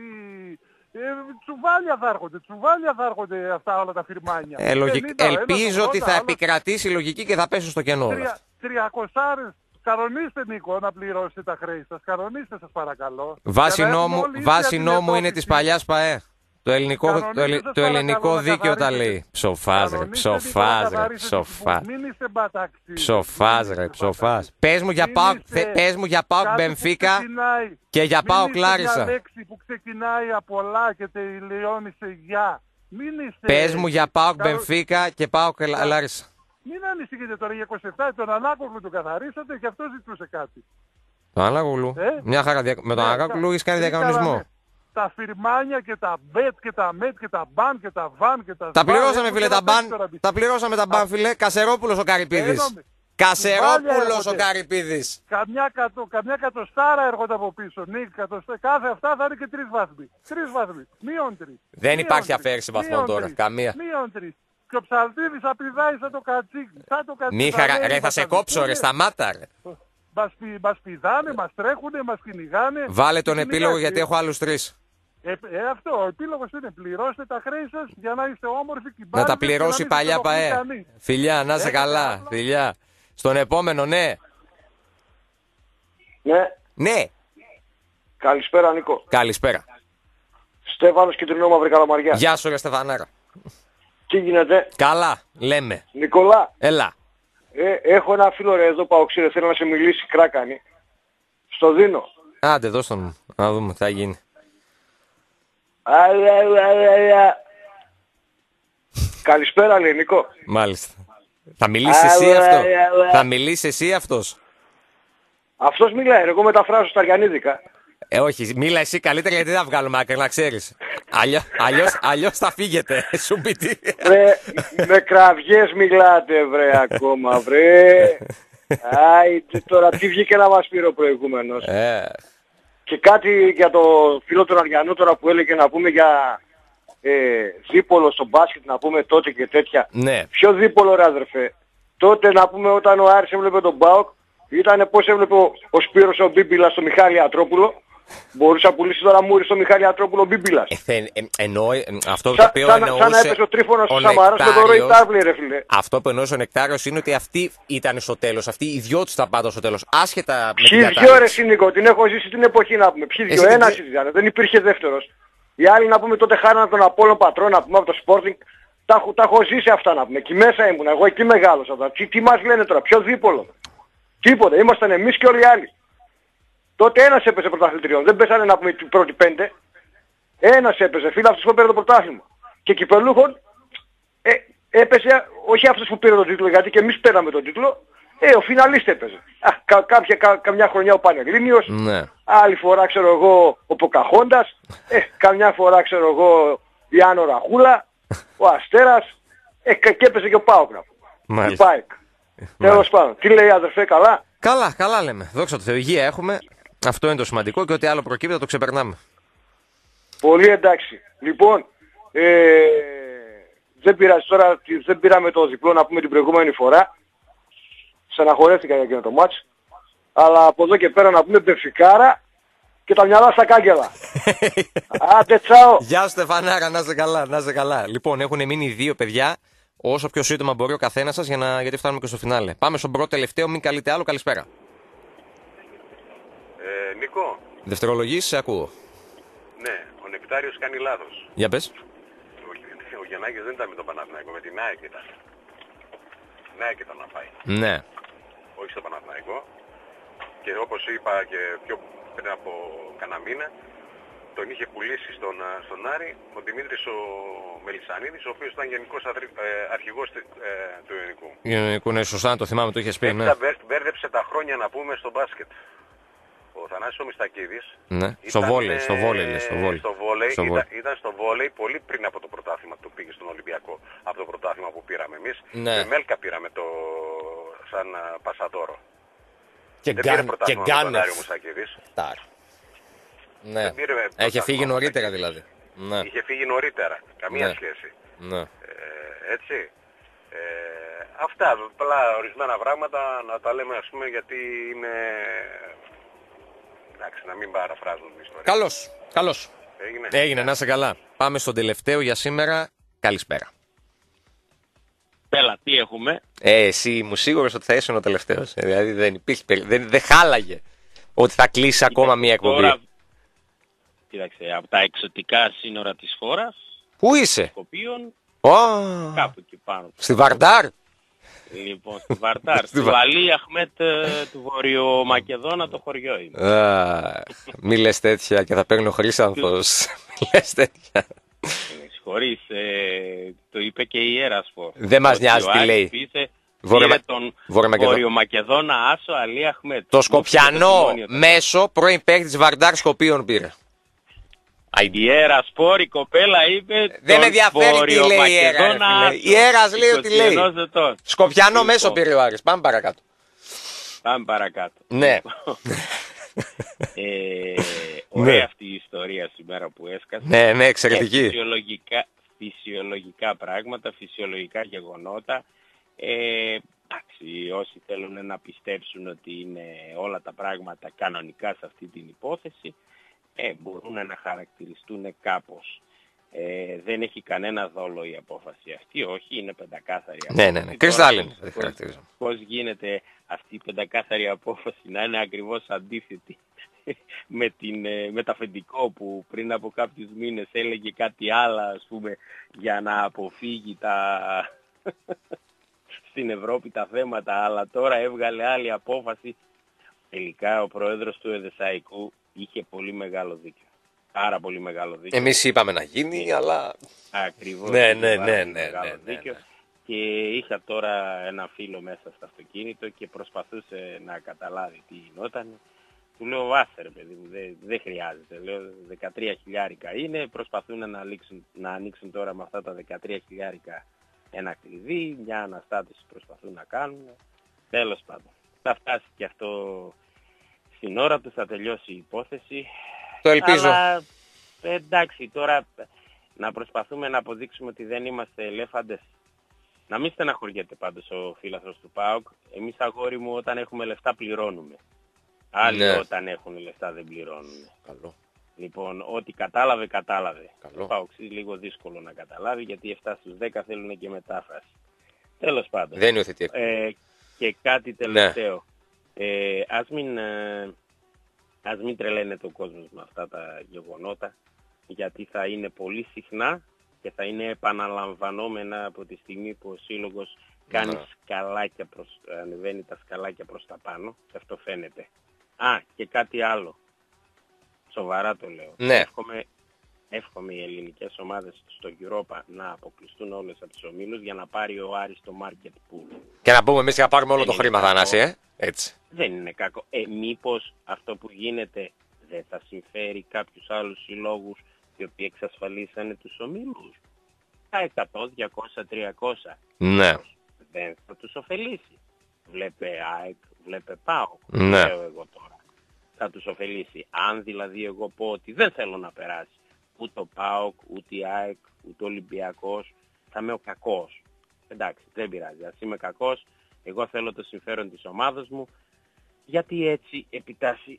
τσουβάλια θα έρχονται αυτά όλα τα φιρμάνια. Ελπίζω ότι θα επικρατήσει η λογική και θα πέσουν στο κενό. 300. Κανονίστε, Νίκο, να πληρώσετε τα χρέη σας. Κανονίστε, σας παρακαλώ. Βάση νόμου είναι της παλιάς ΠΑΕ. Το ελληνικό δίκαιο τα λέει. Ψοφάζ. Μην είστε μπαταξί. Ψοφάζ. Πες μου για ΠΑΟΚ Μπενφίκα και για ΠΑΟΚ Λάρισα. Μια λέξη που ξεκινάει από λά και τελειώνει σε γεια. Πες μου για ΠΑΟΚ Μπενφίκα και ΠΑΟΚ Λάρισα. Μην ανησυχείτε τώρα για 27, τον Ανάκογλου τον καθαρίσατε και αυτό ζητούσε κάτι. Τον Ανάκογλου. Μια χαρά. Με τον Ανάκογλου έχεις κάνει διακανονισμό. Τα φιρμάνια και τα μπετ και τα μετ και τα μπαν και τα βαν και τα... Τα πληρώσαμε φίλε τα μπαν. Τα πληρώσαμε τα μπαν φίλε. Κασερόπουλος ο Καρυπίδης. Καμιά εκατοστάρα έρχονται από πίσω. Κάθε αυτά θα είναι και 3 βάθμοι. 3 βάθμοι. Μείον 3. Δεν υπάρχει αφαίρεση βαθμών τώρα. Καμία. Μείον 3. Και ο Ψαλτίδης θα πηδάει σαν το κατσίκι. Μη χαρά. Ρε θα σε κόψω ρε. Σταμάτα ρε. Μας πηδάνε, μας τρέχουνε, μας κυνηγάνε. Βάλε τον επίλογο γιατί έχω άλλους 3. Αυτό, ο επίλογος είναι πληρώστε τα χρέη σας για να είστε όμορφοι και να τα πληρώσει η παλιά ΠΑΕ. Φιλιά, να είσαι καλά. Φιλιά. Στον επόμενο, ναι. Ναι. Καλησπέρα Νίκο. Καλησπέρα. Στέφανος Κιτρινό Μαύρη Καλαμαριά. Γεια σου ρε Στεφανάρα. Τι γίνεται? Καλά, λέμε. Νικολά. Έλα. Έχω ένα φίλο ρε εδώ Παοξίδε, θέλω να σε μιλήσει, κράκανη. Στο δίνω. Άντε δώσ' τον να δούμε τι θα γίνει. Καλησπέρα λέει Νίκο. Μάλιστα. Θα μιλήσει εσύ αυτό? Θα μιλήσει εσύ αυτός? Αυτός μιλάει, εγώ μεταφράζω στα αργιανίδικα. Όχι, μίλα εσύ καλύτερα γιατί δεν θα βγάλουμε άκρη, να ξέρεις. Αλλιώς θα φύγετε, σου πιτή. Με κραυγές μιλάτε βρε ακόμα βρε. Άιτε τώρα τι βγήκε να μας πει ο προηγούμενος. Και κάτι για το φίλο του Αριανού τώρα που έλεγε να πούμε για δίπολο στο μπάσκετ να πούμε τότε και τέτοια. Ναι. Ποιο δίπολο ρε αδερφέ? Τότε να πούμε όταν ο Άρης έβλεπε τον ΠΑΟΚ ήταν πως έβλεπε ο Σπύρος ο Μπίμπιλας στο Μιχάλη Ατρόπουλο. Μπορούσε να πουλήσει τώρα μούρι στο Μιχάλη Ατρόπουλο Μπίμπιλας. Εννοώ αυτό το οποίο εννοούσε. Σαν να έπεσε ο Τρίφωνος του Σαμαράς με τον Ροϊ Τάβλη ρε φίλε. Αυτό που εννοούσε ο Νεκτάριος είναι ότι αυτοί ήταν στο τέλος. Αυτοί οι δυο τους τα πάντα στο τέλος. Άσχετα με την κατάσταση. Ποιοι δυο ρε Σύνικο, την έχω ζήσει την εποχή να πούμε. Ποιοι δυο, ένας ήταν, δεν υπήρχε δεύτερος. Οι άλλοι να πούμε τότε χάναν τον Απόλλων Πατρών να πούμε από το Sporting. Τα έχω ζήσει αυτά να πούμε. Εκεί μέσα ήμουν, εγώ εκεί μεγάλωσα. Τι μας λένε τώρα, ποιο δίπολο? Τίποτα, ήμασταν εμείς και όλοι οι άλλοι. Τότε ένας έπαιζε πρωταθλητριών, δεν πέσανε να πούμε οι πρώτοι 5. Ένας έπαιζε, φίλε αυτός που πήρε το πρωτάθλημα. Και κυπελούχων έπαιζε, όχι αυτός που πήρε τον τίτλο, γιατί και εμείς πήραμε τον τίτλο, ο φιναλίστ έπαιζε. Καμιά χρονιά ο Πανελλήνιος, ναι. Άλλη φορά ξέρω εγώ ο Ποκαχόντας, καμιά φορά ξέρω εγώ η Άνω Ραχούλα, ο Αστέρας, και έπαιζε και ο ΠΑΟΚ να πούμε. Η ΠΑΕΚ. Τέλος πάντων. Τι λέει αδερφέ, καλά? Καλά λέμε. Δόξα τω Θεώ, υγεία έχουμε. Αυτό είναι το σημαντικό και ό,τι άλλο προκύπτει θα το ξεπερνάμε. Πολύ εντάξει. Λοιπόν, δεν πειράζει τώρα, δεν πήραμε το διπλό να πούμε την προηγούμενη φορά. Στεναχωρέθηκα για εκείνο το μάτς. Αλλά από εδώ και πέρα να πούμε Μπενφικάρα και τα μυαλά στα κάγκελα. Άντε τσάω. Γεια σου Στεφανάρα, να είσαι καλά. Λοιπόν, έχουν μείνει δύο παιδιά. Όσο πιο σύντομα μπορεί ο καθένας σας γιατί φτάνουμε και στο φινάλε. Πάμε στον πρώτο τελευταίο, μην καλείτε άλλο. Καλησπέρα. Νίκο. Δευτερολογής, σε ακούω. Ναι, ο Νεκτάριος κάνει λάθος. Για πες. Ο Γιαννάκης δεν ήταν με τον Παναθηναϊκό, με την ΑΕΚ ήταν. Την ΑΕΚ ήταν να πάει. Ναι. Όχι στο Παναθηναϊκό. Και όπως είπα και πιο πριν από κανένα μήνα, τον είχε πουλήσει στον Άρη ο Δημήτρης ο Μελισσανίδης, ο οποίος ήταν γενικός αρχηγός του Ιωνικού. Ιωνικού, ναι, σωστά, το θυμάμαι, το είχες πει. Ναι. Μπέρδεψε τα χρόνια να πούμε στο μπάσκετ. Ο Θανάσης ο Μιστακίδης. Ναι, στο βόλεϊ. Ήταν στο βόλεϊ πολύ πριν από το πρωτάθλημα που πήγε στον Ολυμπιακό. Από το πρωτάθλημα που πήραμε εμείς. Ναι. Με Μέλκα πήραμε σαν πασαδόρο. Και Γκάνεφ. Ναι, έχει φύγει νωρίτερα δηλαδή. Ναι. Είχε φύγει νωρίτερα, καμία σχέση. Ναι. Έτσι. Αυτά, απλά ορισμένα πράγματα να τα λέμε ας πούμε γιατί είναι... Εντάξει, να μην παραφράζουν την ιστορία. Καλώς. Έγινε, να είσαι καλά. Πάμε στον τελευταίο για σήμερα. Καλησπέρα. Πέλα, τι έχουμε? Εσύ ήμουν σίγουρος ότι θα ήσουν ο τελευταίος. Δηλαδή δεν υπήρχε, δεν χάλαγε ότι θα κλείσει ακόμα μία εκπομπή. Τώρα, κοίταξε, από τα εξωτικά σύνορα της χώρας. Πού είσαι? Σκοπίων, κάπου εκεί πάνω. Στη Βαρντάρ. Λοιπόν, στη Βαρντάρ. Του Αλή Αχμέτ του Βορειομακεδόνα το χωριό είναι. Μη λες τέτοια και θα παίρνει ο Χρύσανθος. Μη λες τέτοια. Χωρίς, το είπε και η Ιέρασπορ. Δεν μας νοιάζει τι λέει. Πήρε τον Βορειομακεδόνα Άσο Αλή Αχμέτ. Το Σκοπιανό μέσο πρώην παίκτη της Βαρντάρ Σκοπίων πήρε. Η Ιέρασπορ, η κοπέλα είπε. Δεν με ενδιαφέρει τι λέει η Ιέρα. Η Ιέρας λέει ότι λέει. Σκοπιανό μέσο πήρε ο Άρης. Πάμε παρακάτω. Ναι. Ωραία αυτή η ιστορία σήμερα που έσκασε. Ναι, εξαιρετική. Φυσιολογικά πράγματα, φυσιολογικά γεγονότα. Εντάξει, όσοι θέλουν να πιστέψουν ότι είναι όλα τα πράγματα κανονικά σε αυτή την υπόθεση, μπορούν να χαρακτηριστούν κάπως. Δεν έχει κανένα δόλο η απόφαση αυτή, όχι, είναι πεντακάθαρη απόφαση. Ναι, κρυστάλλινη. Πώς γίνεται αυτή η πεντακάθαρη απόφαση να είναι ακριβώς αντίθετη με τα αφεντικό που πριν από κάποιους μήνες έλεγε κάτι άλλο, ας πούμε, για να αποφύγει στην Ευρώπη τα θέματα, αλλά τώρα έβγαλε άλλη απόφαση. Τελικά ο πρόεδρος του Εδεσσαϊκού είχε πολύ μεγάλο δίκιο. Πάρα πολύ μεγάλο δίκιο. Εμείς είπαμε να γίνει, αλλά... Ακριβώς. Ναι. Δίκιο. Και είχα τώρα ένα φίλο μέσα στο αυτοκίνητο και προσπαθούσε να καταλάβει τι γινόταν. Του λέω, άσε ρε παιδί μου, δεν χρειάζεται. Λέω, 13 χιλιάρικα είναι, προσπαθούν να ανοίξουν τώρα με αυτά τα 13 χιλιάρικα ένα κλειδί, μια αναστάτωση προσπαθούν να κάνουν. Τέλος πάντων. Θα φτάσει και αυτό στην ώρα του, θα τελειώσει η υπόθεση. Το ελπίζω. Αλλά εντάξει, τώρα να προσπαθούμε να αποδείξουμε ότι δεν είμαστε ελέφαντες. Να μην στεναχωριέται πάντως ο φίλαθρος του ΠΑΟΚ. Εμείς, αγόρι μου, όταν έχουμε λεφτά πληρώνουμε. Άλλοι όταν έχουν λεφτά δεν πληρώνουν. Καλό. Λοιπόν, ό,τι κατάλαβε. Καλό. Ο ΠΑΟΚ λίγο δύσκολο να καταλάβει, γιατί 7 στους 10 θέλουν και μετάφραση. Τέλος πάντων. Δεν υιοθετεί. Και κάτι τελευταίο. Ας μην τρελαίνεται ο κόσμος με αυτά τα γεγονότα, γιατί θα είναι πολύ συχνά και θα είναι επαναλαμβανόμενα από τη στιγμή που ο σύλλογος κάνει σκαλάκια ανεβαίνει τα σκαλάκια προς τα πάνω, και αυτό φαίνεται. Και κάτι άλλο. Σοβαρά το λέω. Ναι. Εύχομαι οι ελληνικές ομάδες στο Europa να αποκλειστούν όλες από τους ομίλους για να πάρει ο Άρης το market pool. Και να πούμε εμείς να πάρουμε όλο το χρήμα, Θανάση, έτσι. Δεν είναι κακό. Μήπως αυτό που γίνεται δεν θα συμφέρει κάποιους άλλους συλλόγους οι οποίοι εξασφαλίσανε τους ομίλους? Τα 100, 200, 300. Ναι. Δεν θα τους ωφελήσει. Βλέπε ΑΕΚ, βλέπε ΠΑΟΚ. Ναι. Λέω εγώ τώρα. Θα τους ωφελήσει. Αν δηλαδή εγώ πω ότι δεν θέλω να περάσει ούτε ο ΠΑΟΚ, ούτε η ΑΕΚ, ούτε ο Ολυμπιακός, θα είμαι ο κακός. Εντάξει, δεν πειράζει. Ας είμαι κακός. Εγώ θέλω το συμφέρον της ομάδας μου, γιατί έτσι επιτάσσει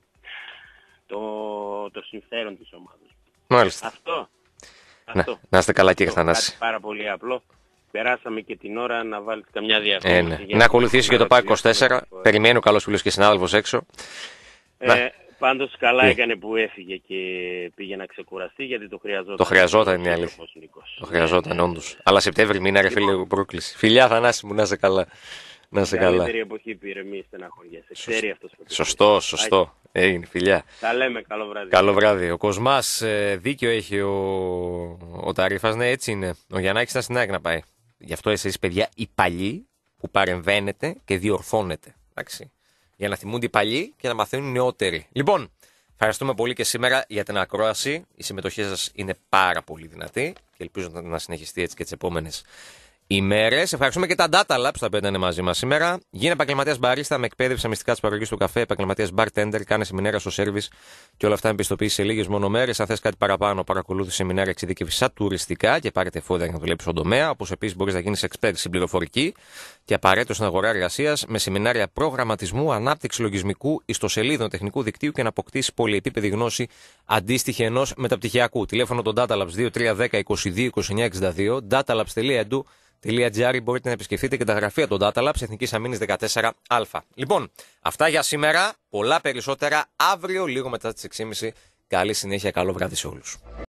το συμφέρον της ομάδας μου. Μάλιστα. Αυτό. Να είστε καλά, κύριε Θανάση. Κάτι πάρα πολύ απλό. Περάσαμε και την ώρα να βάλεις καμιά διαφήμιση. Να ακολουθήσει και το ΠΑΟΚ 24. Περιμένει ο καλός φίλος και συνάδελφος έξω. Πάντως καλά έκανε που έφυγε και πήγε να ξεκουραστεί, γιατί το χρειαζόταν. Το χρειαζόταν, είναι η αλήθεια. Το χρειαζόταν, όντως. Αλλά Σεπτέμβρη μήνα, ρε φίλε, πρόκληση. Φιλιά, Θανάση μου, να είσαι καλά. Να είσαι καλά. Καλύτερη εποχή που ηρεμείς, στεναχωριέσαι. Ξέρει αυτός που Σωστό. Έγινε, φιλιά. Τα λέμε, καλό βράδυ. Καλό βράδυ. Ο Κοσμάς, δίκιο έχει ο Ταρίφας, ναι, έτσι είναι. Ο Γιαννάκης ήταν στην ΑΕΚ να πάει. Γι' αυτό εσείς, παιδιά, οι παλιοί που παρεμβαίνετε και διορθώνετε. Εντάξει. Για να θυμούνται οι παλιοί και να μαθαίνουν οι νεότεροι. Λοιπόν, ευχαριστούμε πολύ και σήμερα για την ακρόαση. Η συμμετοχή σας είναι πάρα πολύ δυνατή και ελπίζω να συνεχιστεί έτσι και τις επόμενες ημέρες. Ευχαριστούμε και τα Data Labs, τα οποία ήταν μαζί μας σήμερα. Γίνε επαγγελματίας μπαρίστα με εκπαίδευση στα μυστικά της παραγωγής του καφέ, επαγγελματίας bartender, κάνε σεμινάρια στο service και όλα αυτά με πιστοποίηση σε λίγες μόνο μέρες. Αν θες κάτι παραπάνω, παρακολούθησε σεμινάρια εξειδίκευσης στα τουριστικά και πάρε εφόδια για να δουλέψεις στον τομέα. Όπως επίσης μπορείς να γίνεις expert στην πληροφορική και απαραίτητο στην αγορά εργασίας με σεμινάρια προγραμματισμού, ανάπτυξη λογισμικού, ιστοσελίδων τεχνικού δικτύου και να αποκτήσεις πολυεπίπεδη γνώση αντίστοιχη ενός μεταπτυχιακού. Τηλέφωνο των Data Labs 2310 22 29 62, datalabs.edu.gr. Μπορείτε να επισκεφτείτε και τα γραφεία των Data Labs Εθνικής Αμήνης 14α. Λοιπόν, αυτά για σήμερα. Πολλά περισσότερα αύριο, λίγο μετά τις 6.30. Καλή συνέχεια, καλό βράδυ σε όλους.